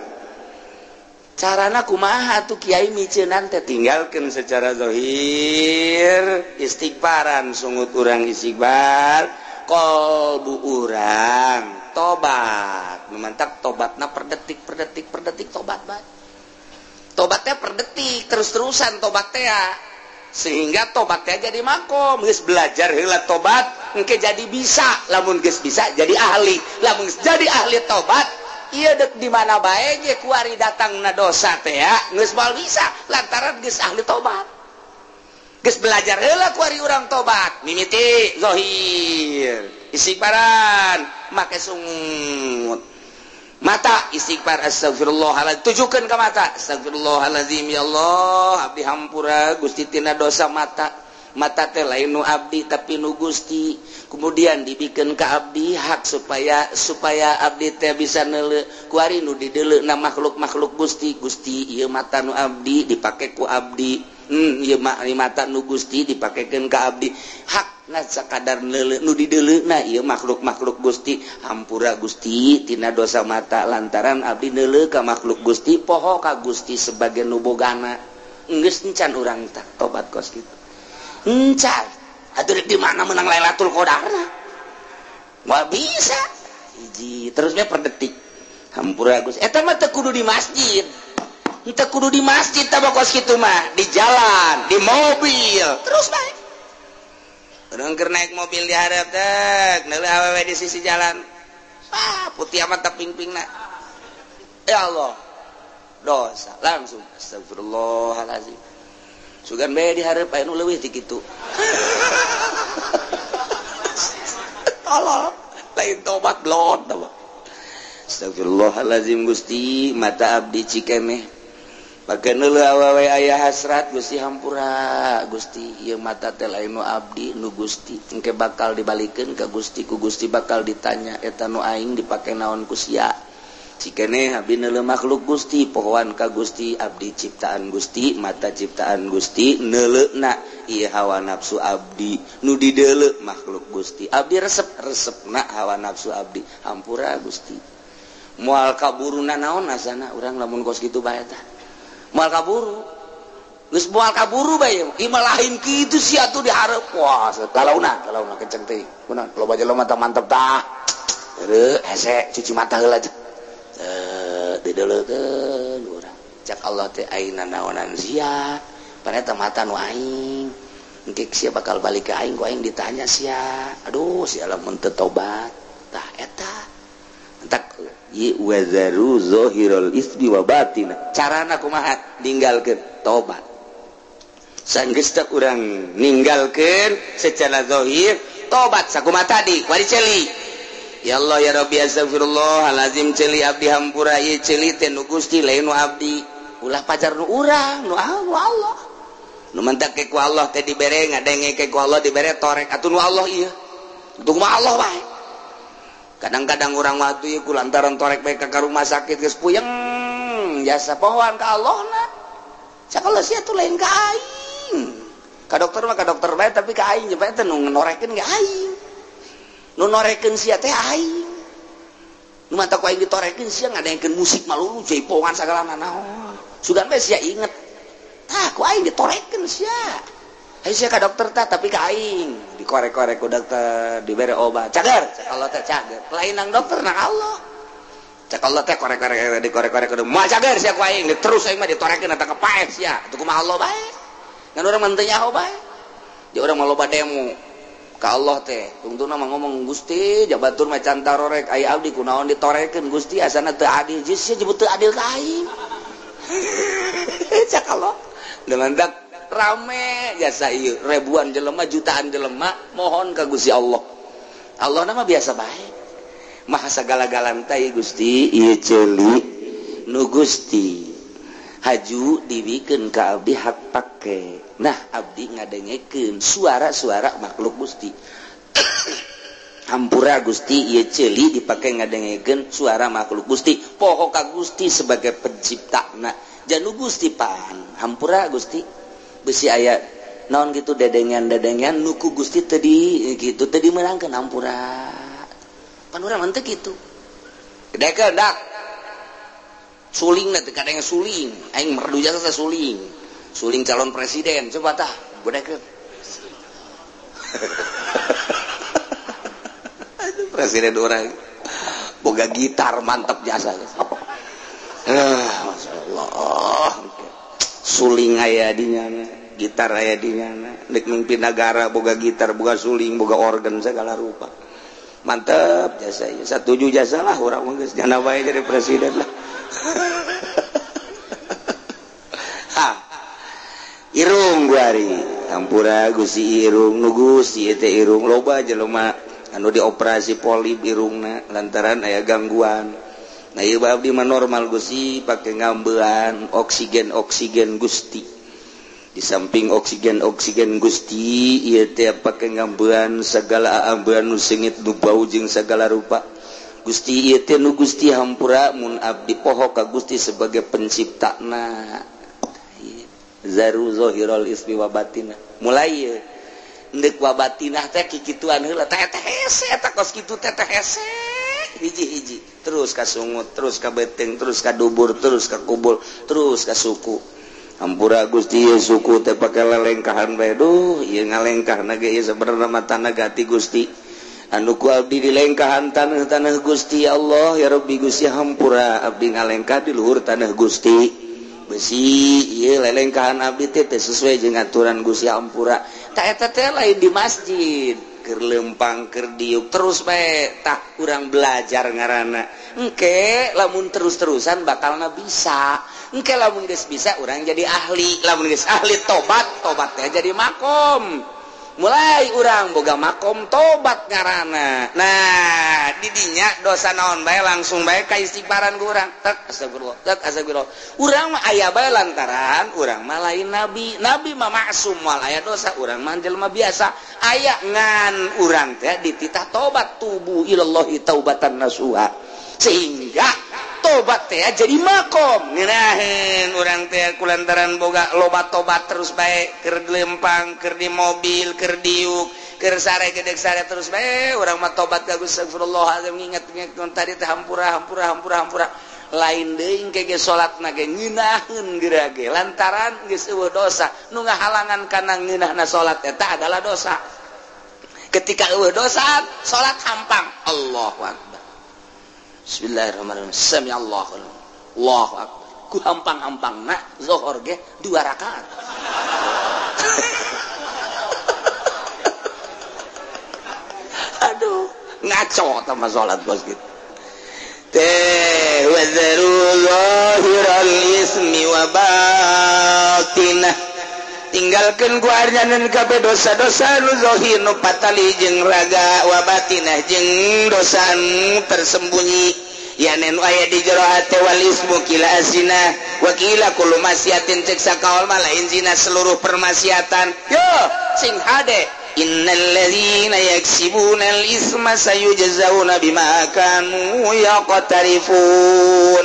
S2: carana kumaha tuh kiai micenan teh tinggalkeun secara zohir istighfaran sungut urang istighfar qalbu urang tobat memantak tobatna per detik per detik per detik tobat bae tobatnya per detik terus-terusan tobat teh sehingga tobatnya jadi makom geus belajar heula tobat engke jadi bisa lamun geus bisa jadi ahli lamun jadi ahli tobat ieu deuk di mana bae ge ku ari datangna dosa teh ya geus moal bisa lantaran geus ahli tobat geus belajar heula ku ari urang tobat mimiti zahir istighfaran make sungut mata istighfar astagfirullahaladzim tujukan ke mata astagfirullahaladzim ya Allah abdi hampura Gusti tina dosa mata mata teh lain nu abdi tapi nu Gusti kemudian dibikin ke abdi hak supaya supaya abdi teh bisa neuleuh ku ari nu dideuleuh na makhluk-makhluk Gusti Gusti ieu mata nu abdi dipake ku abdi hmm ieu mata nu Gusti dipakekeun ka abdi hak na sakadar neuleuh nu dideuleuhna ieu makhluk-makhluk Gusti hampura Gusti tina dosa mata lantaran abdi neuleuh ka makhluk Gusti poho ka Gusti sebagai nu bogana geus encan urang tah tobat kos kitu encan atuh di mana menang Lailatul Qadarna moal bisa hiji terus we per detik hampura Gusti eta mah teu kudu di masjid teu kudu di masjid tah kos kitu mah di jalan di mobil terus bae urang keur naik mobil di hareup teh neuleuh awewe di sisi jalan ah putih amat teh ping-pingna ya Allah dosa langsung astagfirullahalazim sugan bae di hareup aya nu leuwih ti kitu tolol lain tobat blon tah astagfirullahalazim Gusti mata abdi cikeneh pake neuleuh awewe aya hasrat Gusti hampura Gusti ieu mata teh lain nu abdi nu Gusti engke bakal dibalikeun ka Gusti ku Gusti bakal ditanya eta nu aing dipake naon ku sia cikeneh abdi neuleuh makhluk Gusti pohoan ka Gusti abdi ciptaan Gusti mata ciptaan Gusti neuleuhna ieu hawa nafsu abdi nu dideuleuh makhluk Gusti abdi resep-resepna hawa nafsu abdi hampura Gusti moal kaburuna naon asana urang lamun kos kitu bae tah moal kaburu geus moal kaburu bae ieu mah lain kitu sia atuh di hareup wah kalauna kalauna kenceng teuing kunaon loba jelema tah mantep tah heureuh hese cuci mata heula teh eh dideuleukeun urang cak Allah teh ayeuna naonan sia paneta mata nu aing engke sia bakal balik ka aing ku aing ditanya sia aduh sia lamun teu tobat tah eta entak ye wazaru zahirul ismi wa batina carana kumaha ninggalkeun tobat sanggeus teh urang ninggalkeun secara zahir tobat sakumaha tadi kuari celi ya Allah ya Rabbi astagfirullahalazim celi abdi hampura ieu celi teh nu Gusti lain nu abdi ulah pajar nu urang nu Allah nu mentak ke ku Allah teh dibere ngadenge ke ku Allah dibere torek atuh nu Allah ieu untuk mah Allah bae kadang-kadang orang waktu ieu kulantaran torek bae ka rumah sakit geus puyeng jasa pohoan ka Allahna cak Allah sia tuh lain ka aing ka dokter mah ka dokter bae tapi ka aing bae teh nu norekeun ge aing nu norekeun sia teh aing nu mata ku aing ditorekeun sia ngadaengkeun musik malulu jaipongan sagala naon sugan bae sia inget tah ku aing ditorekeun sia aing sia ka dokter tah tapi ka aing dikorek-korek ku dokter dibere obat cager cak Allah teh cager lain nang dokter nang Allah cak Allah teh korek-korek dikorek-korek udah mah cager sia ku aing terus aing mah ditorekeun eta kepaes sia atuh kumaha Allah bae ngan urang mah teu nyaho bae dia urang mah loba demo ka Allah teh tungtungna mah ngomong Gusti jabatur mah can tarorek aya abdi kunaon ditorekeun Gusti asana teu adil geus sia jebut teu adil ka aing cak Allah dengan dak rame jasa ieu ribuan jelema jutaan jelema mohon ka Gusti Allah Allah nama biasa bae maha sagala-galan teh Gusti ieu ceuli nu Gusti haju dibikeun ka abdi hak pake nah abdi ngadengekeun suara-suara makhluk Gusti hampura Gusti ieu ceuli dipake ngadengekeun suara makhluk Gusti poho ka Gusti sebagai penciptana janu Gusti pan hampura Gusti besi aya naon gitu dedengan-dedengan nuku Gusti tadi gitu tadi menangkeun hampura pan urang mah teu kitu gedekeun dak suling nanti kadang suling aing merdu jasa suling suling calon presiden coba tah gedekeun presiden orang boga gitar mantap jasa ah masyaallah suling aya di nyana gitar aya di nyana nek mimpin negara boga gitar boga suling boga organ segala rupa mantap jasa ieu satuju jasa lah urang mah geus nyana bae jadi presiden lah ha irung guari hampura Gusti irung nu Gusti teh irung loba jelema anu dioperasi polip irungna lantaran aya gangguan nah ieu abdi mah normal Gusti pake ngambean oksigen-oksigen Gusti di samping oksigen-oksigen Gusti ieu teh pake ngambean sagala ambean nu sengit nu bau jeung sagala rupa Gusti ieu teh nu Gusti hampura mun abdi poho ka Gusti sebagai penciptana zaru zahirul ismi wa batinah mulai ieu ndek wa batinah teh kikituan heula teh teh hese eta kos kitu teh teh hese hiji-hiji terus ka sungut terus ka beteng terus ka dubur terus ka kubul terus ka suku hampura Gusti ieu suku teh pake lelengkahan bae duh ieu ngalengkahna ge ieu sabenerna mah tanah gati Gusti anu ku abdi di lengkahan taneuh-taneuh Gusti Allah ya Rabbi Gusti hampura abdi ngalengkah di luhur taneuh Gusti besi ieu lelengkahan abdi teh sesuai jeung aturan Gusti hampura tah eta teh lain di masjid keur lempang keur diuk terus bae tah urang belajar ngaranna engke lamun terus-terusan bakalna bisa engke lamun geus bisa urang jadi ahli lamun geus ahli tobat tobat teh jadi makom mulai urang boga makom tobat ngaranna nah di dinya dosa naon bae langsung bae ka istighfaran ku urang tek astagfirullah tek astagfirullah urang mah aya bae lantaran urang mah lain nabi nabi mah maksum moal aya dosa urang mah jelema biasa aya ngan urang teh dititah tobat tubu ilallahi taubatan nasuha sehingga tobat teh jadi makom ngeunaheun urang teh kulantaran boga loba tobat terus bae keur lempang keur di mobil keur diuk keur sare gedeg sare terus bae urang mah tobat ka Gusti astagfirullahalazim nginget-nginget tadi teh hampura hampura hampura hampura lain deui ke ge salatna ge ngeunaheun geura ge lantaran geus eueuh dosa nu ngahalangan kana ngeunahna salat eta adalah dosa ketika eueuh dosa salat hampang Allahu akbar Bismillahirrahmanirrahim. Sami Allahu Allahu akbar. Ku hampang-hampangna zuhur ge dua rakaat. Aduh, ngaco sama salat bos gitu. Teh wa zarullahil ismi wa batinah. Tinggalkeun ku arnyaneun kabeh dosa-dosa nu zahir nu patali jeung raga wa batinah jeung dosa nu tersembunyi yanen aya di jero hate wal ismu kila asina wa kila kullu masyiatin cek sakaul malain zina seluruh permaksiatan yo sing hade innal ladzina yaksibuna al isma sayujzauna bima kanu yaqtarifun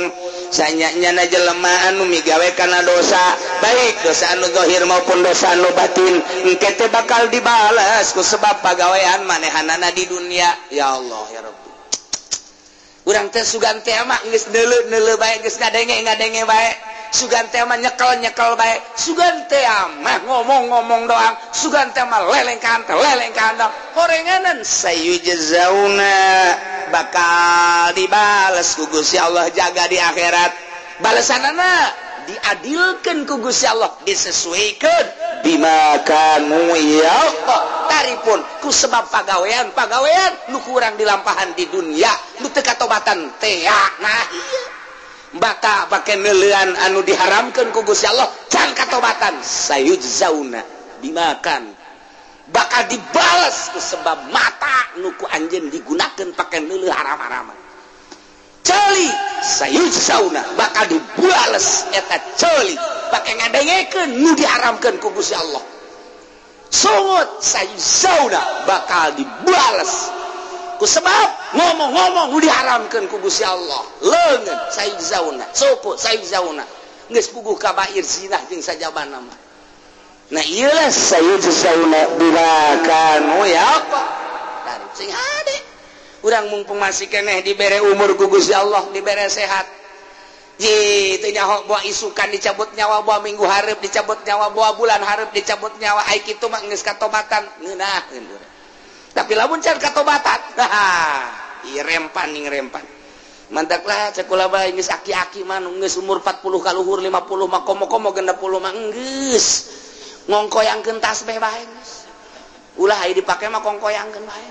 S1: sanyanya jelema anu migawe kana dosa baik dosa anu zahir maupun dosa anu batin engke teh bakal dibalas ku sebab pagawean manehanana di dunia. Ya Allah ya Rabbi, urang teh sugan teh mah geus neuleuh-neuleuh bae geus ngadenge-ngadenge bae, sugan teh mah nyekel-nyekel bae, sugan teh mah ngomong-ngomong doang, sugan teh mah lelengkan teh lelengkan doang. Horenganan sayujzauna bakal dibales ku Gusti Allah jaga di akhirat. Balasanana diadilkeun ku Gusti Allah, disesuaikeun bima kanu ya taripun ku sebab pagawean pagawean nu kurang dilampahan di dunia nu teu katobatan teh. Nah iya baka bake neuleuan anu diharamkeun ku Gusti Allah can katobatan sayujzauna bima kan bakal dibalas ku sebab mata nu ku anjeun digunakeun pake neuleuh haram-haraman. Celi sayujzauna bakal dibales eta celi pake ngadengekeun nu diharamkeun ku Gusti Allah. Sungut sayujzauna bakal dibales ku sebab ngomong-ngomong nu diharamkeun ku Gusti Allah. Leungeun sayujzauna, suku sayujzauna geus puguh kabair zina jeung sajabana mah. Nah ieulah sayujzauna bima kanu ya apa dari sing hade urang mumpung masih keneh dibere umur ku Gusti Allah, dibere sehat. Ji teu nyaho bawa isukan dicabut nyawa, bawa minggu hareup dicabut nyawa, bawa bulan hareup dicabut nyawa, ai kitu mah geus katobatan ngeunaheun. Tapi lamun can katobatan, haha, ieu rempan ning rempan. Mantaklah cek ulah bae geus aki-aki mah geus umur empat puluh ka luhur lima puluh mah komo-komo genep puluh mah geus ngongkoyangkeun tasbih bae geus. Ulah aya dipake mah kongkoyangkeun bae.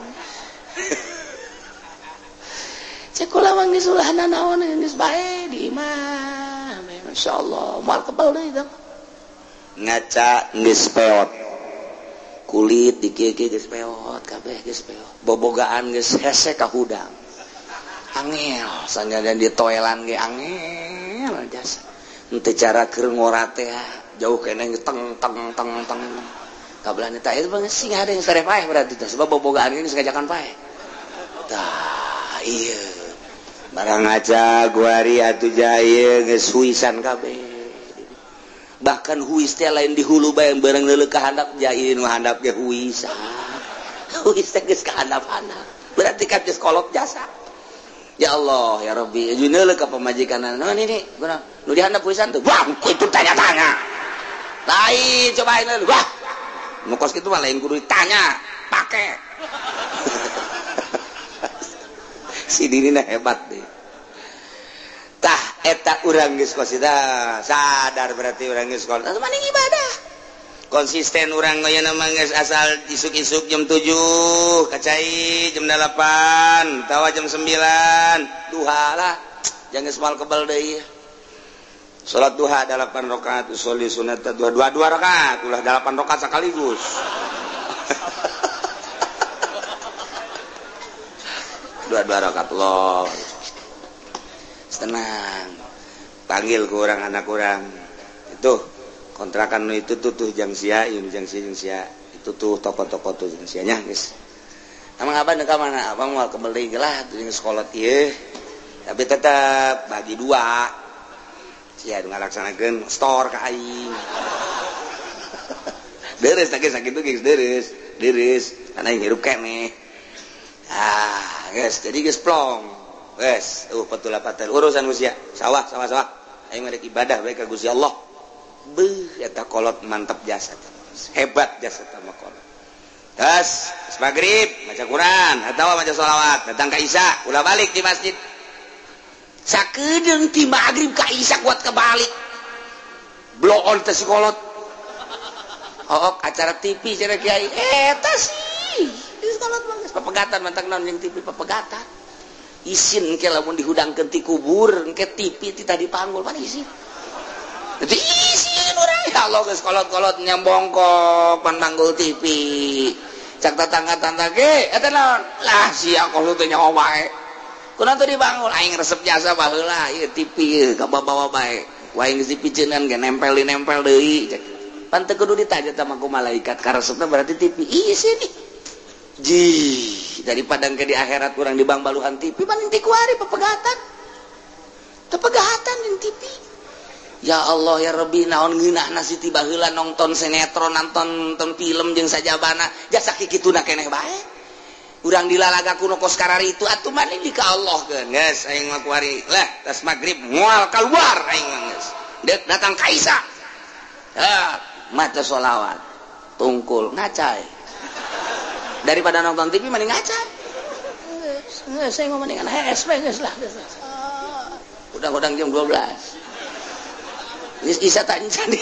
S1: Cek ulah mah geus ulah nanaon geus bae di imah. Masyaallah, moal kebal deui tah. Ngaca geus peot. Kulit dikieu-kieu geus peot, kabeh geus peot. Bobogaan geus hese ka hudang. Angel, sanjana di toilan ge angel jasa. Henteu cara keur ngora teh jauh keneh teng teng teng teng. Kabelana teh itu banget sing ada yang sare paeh berarti teh sebab bobogaan geus ngajakan paeh. Tah ieu. Barang aja guari atuh jaya geus huisan kabeh. Bahkan huis teh lain di hulu bae bareng neuleuh ka handap jaya nu handap ge huisan. Huis teh geus ka handap-handap. Berarti kan geus kolot jasa. Ya Allah ya Rabbi juneuleuh ka pamajikanna. Nah ini guna nu dihandap huisan tuh. Wah, itu tanya-tanya. Lain cobain dulu. Wah. Nu kos kitu mah lain kudu ditanya, pake. Si dirina hebat deh. Tah eta urang geus kos eta sadar berarti urang geus kos. Atuh maning ibadah. Konsisten urang ngoyeuna mah geus asal isuk-isuk jam tujuh, kacai jam delapan, tawa jam sembilan, duha lah. Jangan semal kebal deui. Salat duha delapan rakaat, usolli sunat dua dua dua rakaat, ulah delapan rakaat sekaligus. dua dua rakaat loh. Tenang. Panggil ke orang anak orang. Itu kontrakan itu tuh tuh jang sia, ieu jang sia jang sia. Itu tuh toko-toko tuh jang sia nya, geus. Amang abang deuk ka mana? Abang moal kembali lah teuing sekolot ieu. Tapi tetap bagi dua. Sia nu ngalaksanakeun store ka aing. Deres tak sakitu geus deres, deres. Kana aing hirup keneh. Ah, geus jadi geus plong. Wes, uh patulah patel urusan usia. Sawah, sawah, sawah. Aing merek ibadah bae ka Gusti Allah. Beuh eta kolot mantep jasa. Hebat jasa teh mah kolot. Tas, maghrib maca Quran atawa maca shalawat, datang ka Isya, ulah balik di masjid. Sakedeung ti maghrib ka Isya kuat kebalik. Blow on teh si kolot. Oh, acara T V cenah kiai. Eta sih. Geus kolot mah geus papegatan mantang naon jeung T V papegatan. Isin engke lamun dihudangkeun ti kubur engke T V ti tadi panggul pan isin. Jadi isin urang ya Allah geus kolot-kolot nyambongkok pan panggul T V. Cak tetangga-tetangga ge eta naon? Lah sia koso teh nyaho bae. Kunaon teh dibangun aing resep jasa baheula ieu T V ieu ka bawa bae. Wae geus dipiceunan ge nempel-nempel deui cek. Pan teu kudu ditanya sama ku malaikat karesepna berarti T V isin nih. Ji daripada ke di akhirat kurang di bang baluhan T V paling ti kuari pepegatan
S2: Tepegahatan di T V. Ya Allah ya Rabbi naon ngeunahna Siti baheula nonton sinetron nonton nonton film jeung sajabana jasa kikituna keneh bae. Urang dilalaga kuno kos karari itu atuh mani di ka Allah keun geus aing mah kuari lah tas magrib moal keluar aing mah geus. Dek datang Kaisa. Ah, maca sholawat. Tungkul ngacai. Daripada nonton T V mending ngacai. Geus, geus saya ngomong dengan H S B geus lah geus. Udang-udang jam dua belas. Is isa tanya tadi.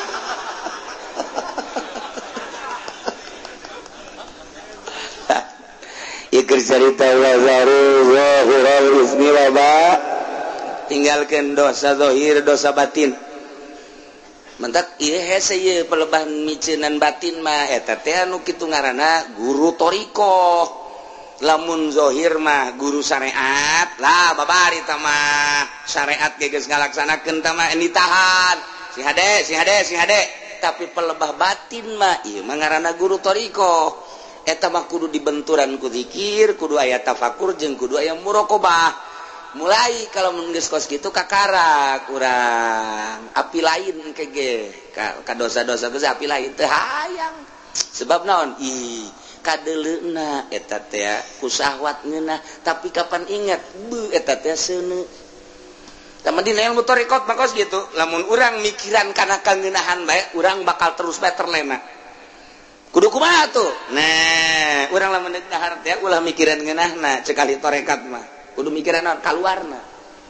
S2: Ikir cerita wazaru zahiral ismi waba. Tinggalkan dosa zahir dosa batin. Mentak ieu hese ieu pelebahan micenan batin mah eta teh anu kitu ngaranna guru toriko. Lamun zahir mah guru syariat lah babari tah mah syariat ge geus ngalaksanakeun tah mah ditahan si hade si hade si hade tapi pelebah batin mah ieu mah ngaranna guru toriko eta mah kudu dibenturan ku zikir kudu aya tafakur jeung kudu aya muraqabah mulai kalau mun geus kos kitu kakarak urang api lain kege ka, ka dosa-dosa geus api lain teu hayang sebab naon ih kadeleuna eta teh ku syahwat ngeunah tapi kapan ingat beuh eta teh seuneu tama dina ilmu tarekat makos gitu lamun urang mikiran kana kangeunahan bae urang bakal terus bae terlena kudu kumaha tuh nah urang lamun deuk dahar teh ulah mikiran ngeunahna cekali tarekat mah kudu mikiran naon kaluarna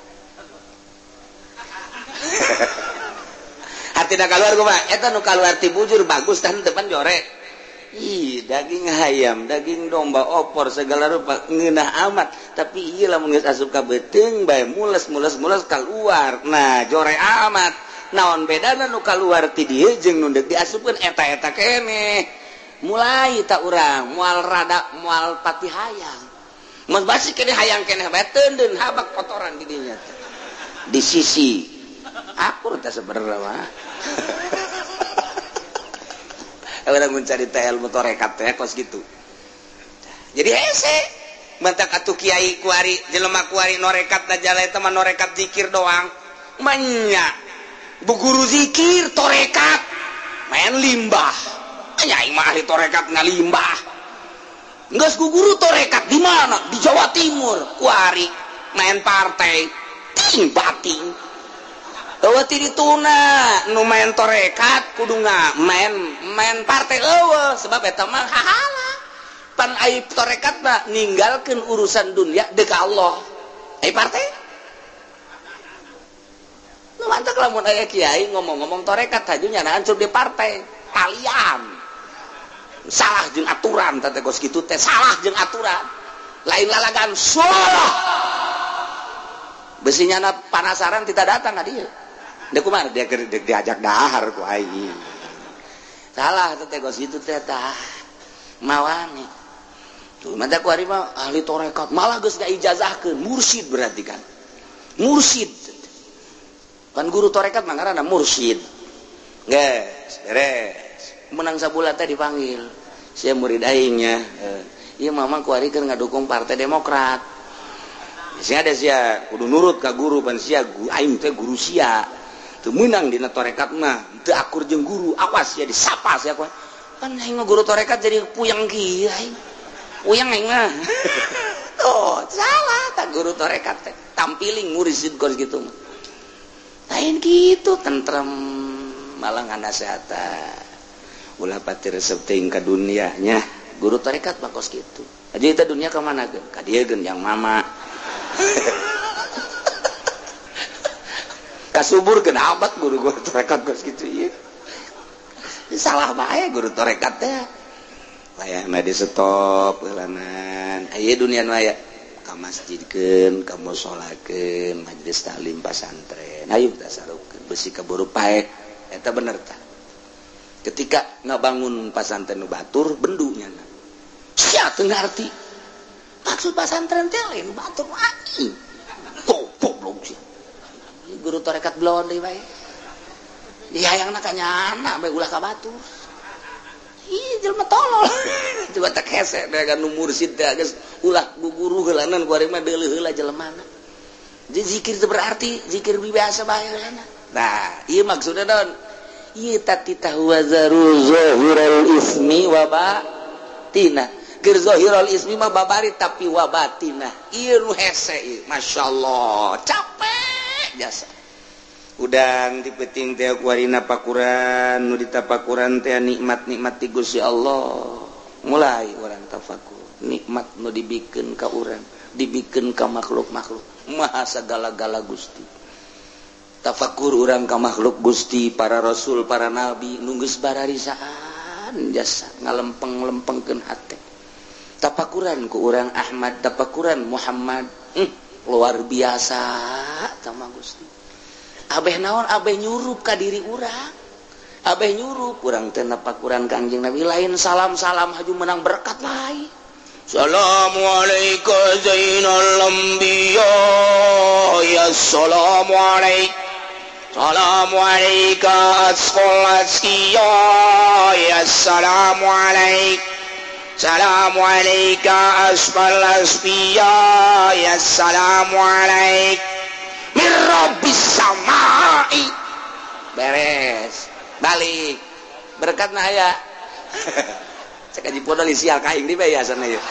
S2: artina kaluar kumaha eta nu kaluar ti bujur bagus tah depan jorek. Ih, daging ayam, daging domba, opor segala rupa ngeunah amat. Tapi ieu lamun geus asup ka beuteung bae mules mules mules keluar. Nah, jore amat. Naon bedana nu kaluar ti dieu jeung nu deuk diasupkeun eta-eta keneh. Mulai tak urang moal rada moal pati hayang. Mun basi keneh hayang keneh bae teundeun habak kotoran di dinya. Di sisi akur teh sebenarnya mah. Orang mencari teh ilmu tarekat teh kos gitu. Jadi hese mantak atuh kiai kuari jelema kuari norekat da jala eta mah norekat zikir doang. Manya bu guru zikir tarekat main limbah. Anya aing mah ahli tarekat ngalimbah. Geus ku guru tarekat di mana? Di Jawa Timur. Kuari main partai ting bating. Eueuh ti dituna nu main tarekat kudu main main partai eueuh sebab eta mah hahala pan ai tarekat mah ninggalkeun urusan dunia deuk ka Allah ai partai nu mantak lamun aya kiai ngomong-ngomong tarekat haju nyana hancur di partai kalian salah jeung aturan teh kos kitu teh salah jeung aturan lain lalagan salah beusi nyana panasaran tidak datang ka dieu. Dia kumaha dia diajak dahar ku aing. Salah teh gos itu teh tah. Mawani. Tuh mata ku ari mah ahli tarekat malah geus ngaijazahkeun mursyid berarti kan. Mursyid. Kan guru tarekat mah ngaranna mursyid. Geus, beres. Menang sabulan teh dipanggil. Sia murid aing nya. Ieu mama ku ari keur ngadukung Partai Demokrat. Sia ada sia kudu nurut ka guru pan sia aing teh guru sia. Teu meunang dina tarekat mah teu akur jeung guru awas ya disapa sia kuat kan aing guru tarekat jadi puyang kieu aing puyang aing mah tuh salah tak guru tarekat teh tampiling mursyid kos gitu mah lain gitu tentrem malah nganasehatan ulah pati resep teuing ka dunia nya guru tarekat mah kos kitu aja eta dunia ka mana geun ka dieu geun yang mama kasubur kena abad guru-guru tarekat kos gitu ieu. Salah bae guru tarekat teh. Layahna di stop heulanan. Aya dunia nu aya ka masjidkeun, ka musolakeun, majelis taklim pasantren. Hayu tasarupkeun beusi kaburu pae. Eta bener tah. Ketika ngabangun pasantren nu batur bendu nyana. Sia teu ngarti. Maksud pasantren teh lain batur aing. Tuh goblok sih. Guru tarekat belon deui bae. Dihayangna ka nyana bae ulah ka batur. Ih jelema tolol. Coba tak hese da nu mursyid teh geus ulah guguru heulanan ku ari mah deuleuh heula jelemana. zikir itu berarti zikir biasa bae nah ieu maksudna naon ieu tati tahwa zaru zahirul ismi wa batina keur zahirul ismi mah babari tapi wa batina ieu nu hese ieu masyaallah capek jasa udang dipeting teh kuarina pakuran nu ditapakuran teh nikmat-nikmat ti Gusti Allah mulai urang tafakur nikmat nu dibikeun ka urang dibikeun ka makhluk-makhluk maha sagala-gala Gusti tafakur urang ka makhluk Gusti para rasul para nabi nu geus bararisaan jasa ngalempeng-lempengkeun hate tapakuran ku urang Ahmad tapakuran Muhammad hmm, luar biasa sama Gusti abeh naon abeh nyurup ka diri urang abeh nyurup urang teh napakuran Kangjeng Nabi lain salam-salam haju menang berkat lain Assalamualaikum Zainal Anbiya ya Assalamualaikum Assalamualaikum Asqal Asqiya ya Assalamualaikum Assalamualaikum Asqal Asqiya ya Assalamualaikum min rabbis samai beres balik berkat na aya cek aji podol sial kaing di bae asana ieu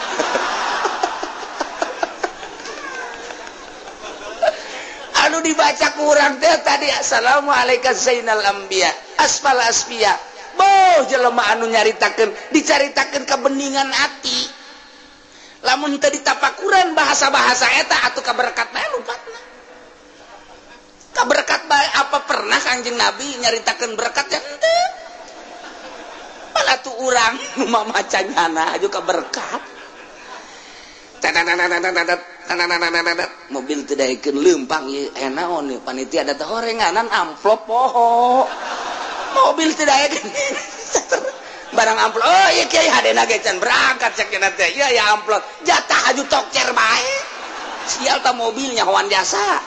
S2: anu dibaca ku urang teh tadi assalamualaikum zainal anbiya asfal asfiya boh jelema anu nyaritakeun dicaritakeun kebeningan ati lamun teu ditapakuran bahasa-bahasa eta atuh kaberkat bae lupatna berkat baik apa pernah Kanjeng Nabi nyaritakeun berkat ya henteu malah tuh urang nu mamacanyana juga berkat mobil teu daekeun leumpang ieu enaon ieu panitia da teh horenganan amplop poho mobil teu daekeun barang amplop oh ieu kiai hadena ge can berangkat cek cenah teh ieu ya amplop jatah aju tokcer bae sial ta mobilnya hoan jasa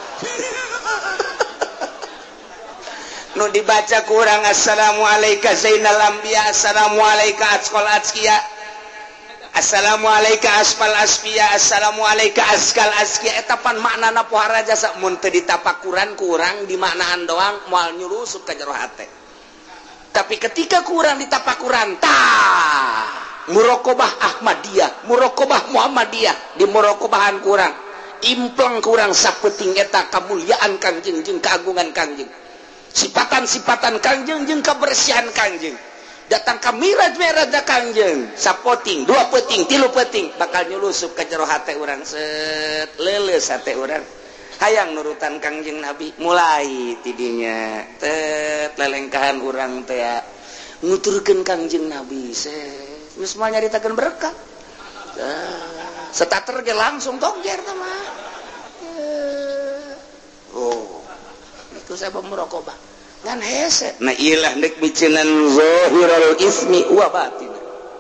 S2: nu dibaca kurang assalamualaikum zainal anbiya assalamualaikum asqal asqiya assalamualaikum asfal asfiya assalamualaikum asqal asqiya eta pan maknana pohara jasa mun teu ditapakuran kurang di maknaan doang moal nyurusup ka jero hate tapi ketika kurang ditapakuran tah muraqabah Ahmadiyah muraqabah Muhammadiyah di muraqabahan kurang impleng kurang sapeting eta kamulyaan Kangjeng jeung keagungan Kangjeng sipatan-sipatan Kangjeng jeung kebersihan Kangjeng datang ka miraj-miraj da Kangjeng sapoting dua peting tilu peting bakal nyulusup ka jero hate urang set leuleus hate urang hayang nurutan Kangjeng Nabi mulai tidinya tet lelengkahan urang teh nuturkeun Kangjeng Nabi set geus mah nyaritakeun berkah setater ge langsung togjer teh mah oh itu saya pemuraqabah ngan hese nah ilah nek micenan zahirul ismi wa batin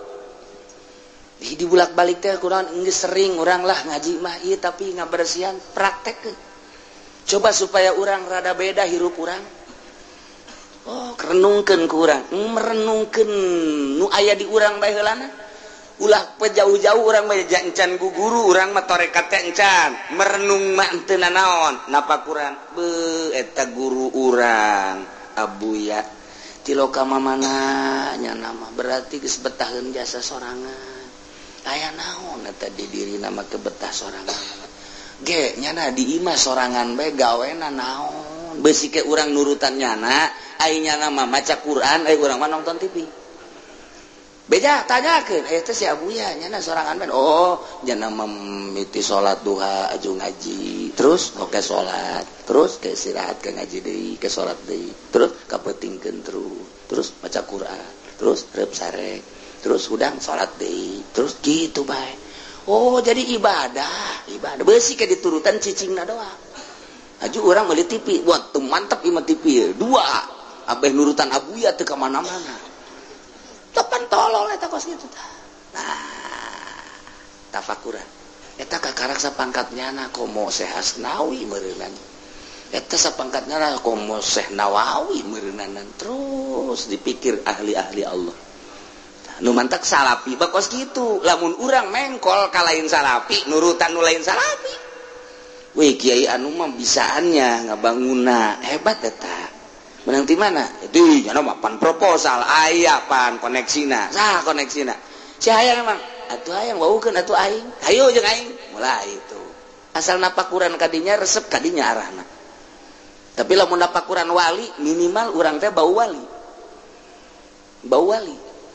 S2: di bulak-balik teh kurang geus sering urang lah ngaji mah ieu tapi ngabersihan praktekkeun coba supaya urang rada beda hirup urang oh renungkeun ku urang merenungkeun nu aya di urang bae heulana ulah pejauh-jauh urang mah encan guguru urang mah torekat teh encan merenung mah teu naon napakuran beuh eta guru urang abuya tiloka mamana nya nama berarti geus betaheun jasa sorangan aya naon eta di diri nama kebetah sorangan ge nyana di imah sorangan bae gawena naon beusi ke urang nurutan nyana ai nyana mah maca Quran ai urang mah nonton T V beja tanyakeun eh teh si abuya nyana sorangan ben oh nyana mamiti salat duha aju ngaji terus oke salat terus ke istirahat ke ngaji deui ke salat deui terus kapetingkeun terus terus baca Quran terus reup sarek terus hudang salat deui terus gitu bae oh jadi ibadah ibadah beusi ke diturutan cicingna doang aju urang meuli T V buat tuh mantap imah T V dua abeh nurutan abuya teu ka mana-mana tepan tolol eta kos gitu tah. Nah, tafakuran. Eta kakarak sapangkatnyana komo Syekh Asnawi meureunnan. Eta sapangkatnyana komo Syekh Nawawi meureunnan. Terus dipikir ahli-ahli Allah. Nu mantak salapi bakos kitu. Lamun urang mengkol ka lain salapi, nurutan nu lain salapi. weh kiai anu mah bisaannya ngabanguna hebat eta menang di mana itu nya mah pan proposal aya pan koneksina sah koneksina si hayang emang atuh hayang waukeun atuh aing hayu jeung aing mulai itu asal napakuran kadinya resep kadinya arahna tapi lamun napakuran wali minimal urang teh bau wali bau wali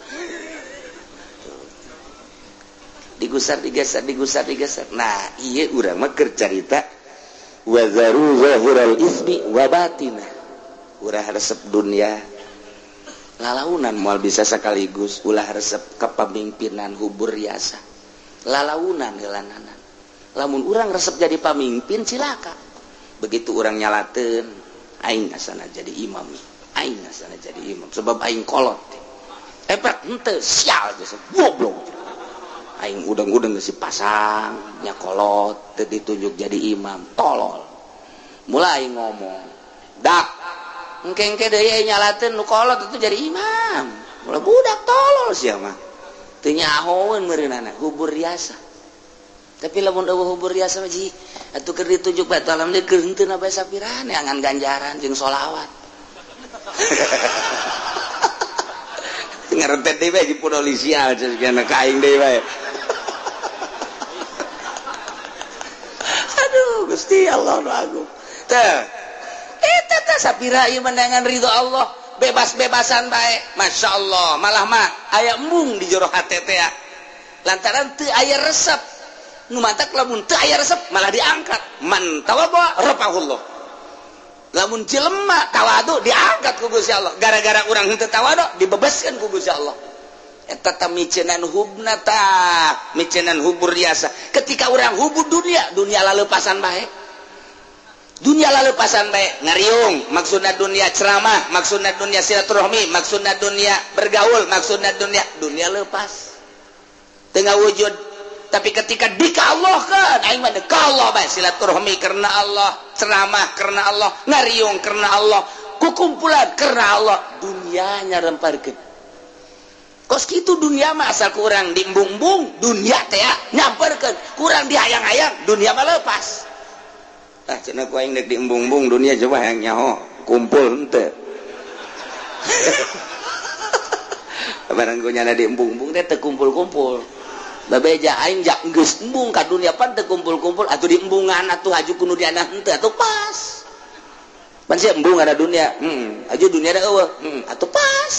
S2: digusar digeser digusar digeser nah iya urang mah keur carita wa zaru zahiral ismi wa batinah urang resep dunia lalaunan moal bisa sekaligus ulah resep kepemimpinan hubur riasa lalaunan heulananan lamun urang resep jadi pamimpin cilaka begitu urang nyalateun aing asana jadi imam aing asana jadi imam sebab aing kolot epek henteu sial geus goblok aing udang-udang geus pasang nya kolot teu ditunjuk jadi imam tolol mulai ngomong dak engke-engke deui nyalateun nu kolot itu jadi imam mulai budak tolol sia mah teu nyahoeun meureunana hubur riasa tapi lamun eueuh hubur riasa mah ji atuh keur ditunjuk bae alhamdulillah keur henteu na bae sapirahan angan ganjaran jeung sholawat ngarentet deui bae di polisial cenah kaing deui bae aduh Gusti Allah nu agung teh eta teh sapira ieu menangan ridho Allah bebas-bebasan bae masyaallah malah mah aya embung di jero hate teh lantaran teu aya resep nu mantak lamun teu aya resep malah diangkat man tawadhu rafa'ullah lamun jelema tawadu diangkat ku Gusti Allah gara-gara urang henteu tawadu dibebaskeun ku Gusti Allah eta tah micenan hubna tah micenan hubur riasa ketika urang hubur dunia dunia laleupasan bae dunia laleupasan bae ngariung maksudna dunia ceramah maksudna dunia silaturahmi maksudna dunia bergaul maksudna dunia dunia leupas teu ngawujud tapi ketika dikallahkan aing mah dikallah bae silaturahmi karena Allah ceramah karena Allah ngariung karena Allah kukumpulan karena Allah dunia nyaremparkeun kos kitu dunia mah asal kurang diembung-embung dunia teh nyamperkeun kurang dihayang-hayang dunia mah leupas ah cenah ku aing dek diembung-embung dunia coba hayang nyaho kumpul henteu barang ku nyana diembung-embung teh teu kumpul-kumpul babeja aing jak geus embung ka dunia pan teu kumpul-kumpul atuh di embungan atuh aju kudu diana henteu atuh pas pan sia embung ada dunia hmm aju dunia da eueuh hmm atuh pas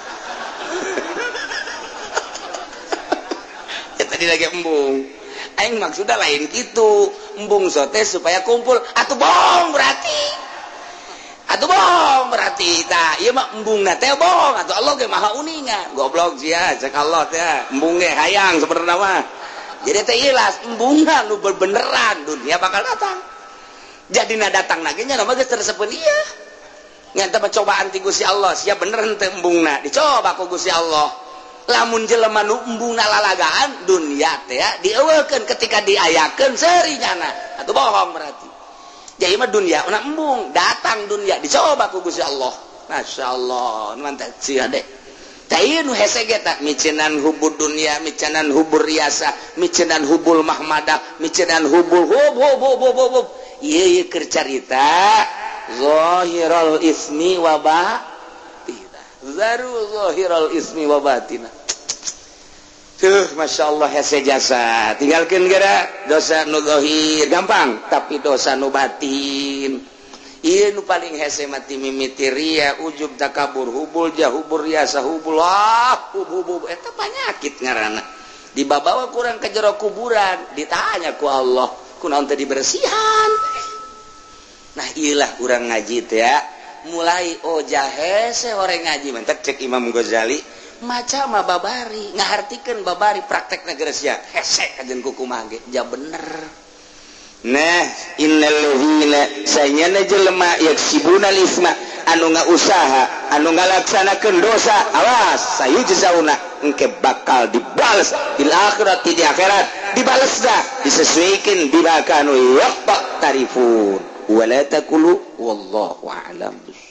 S2: ya tadi lagi embung aing maksudna lain kitu embung sote supaya kumpul atuh bohong berarti atuh bohong berarti tah ieu mah embungna teh bohong atuh Allah ge maha uningan goblok sia cek Allah teh embung ge hayang sebenarnya mah jadi teh ilas embungna nu beneran dunia bakal datang jadi na datang lagi nya mah geus tersepeun ieu ngan teh cobaan ti Gusti Allah sia bener henteu embungna dicoba ku Gusti Allah lamun jelema nu embungna lalagaan dunia teh dieueukeun ketika diayakeun serinyana atuh bohong berarti jadi mah dunia una embung datang dunia dicoba ku Gusti Allah masyaallah mantap sia deh tah ieu nu hese ge tah micenan hubur dunia micenan hubur riasa micenan hubul mahmadah micenan hubul hub hub hub hub hub ieu ieu keur carita zahiral ismi wa batinah zaru zahiral ismi wa batinah tuh masyaallah hese jasa tinggalkeun geura dosa nu zahir gampang tapi dosa nu batin ieu nu paling hese mati mimiti ria ujub takabur hubul jahubur riasa hubul ah hubub eta panyakit ngaranna dibawa kurang ke jero kuburan ditanya ku Allah kunaon teh dibersihan nah ieulah urang ngaji teh ya mulai ojah hese horeng ngaji mantep cek Imam Ghazali maca mah babari ngahartikeun babari praktek negara sia hese kajen kukumaha ge ja bener nah innal ladzina sayana jelema yaksibuna lisma anu ngausaha anu ngalaksanakeun dosa awas sayujzauna engke bakal dibales di akhirat di akhirat dibalesna disesuaikeun bima kanu yaqtarifun wala taqulu wallahu a'lam.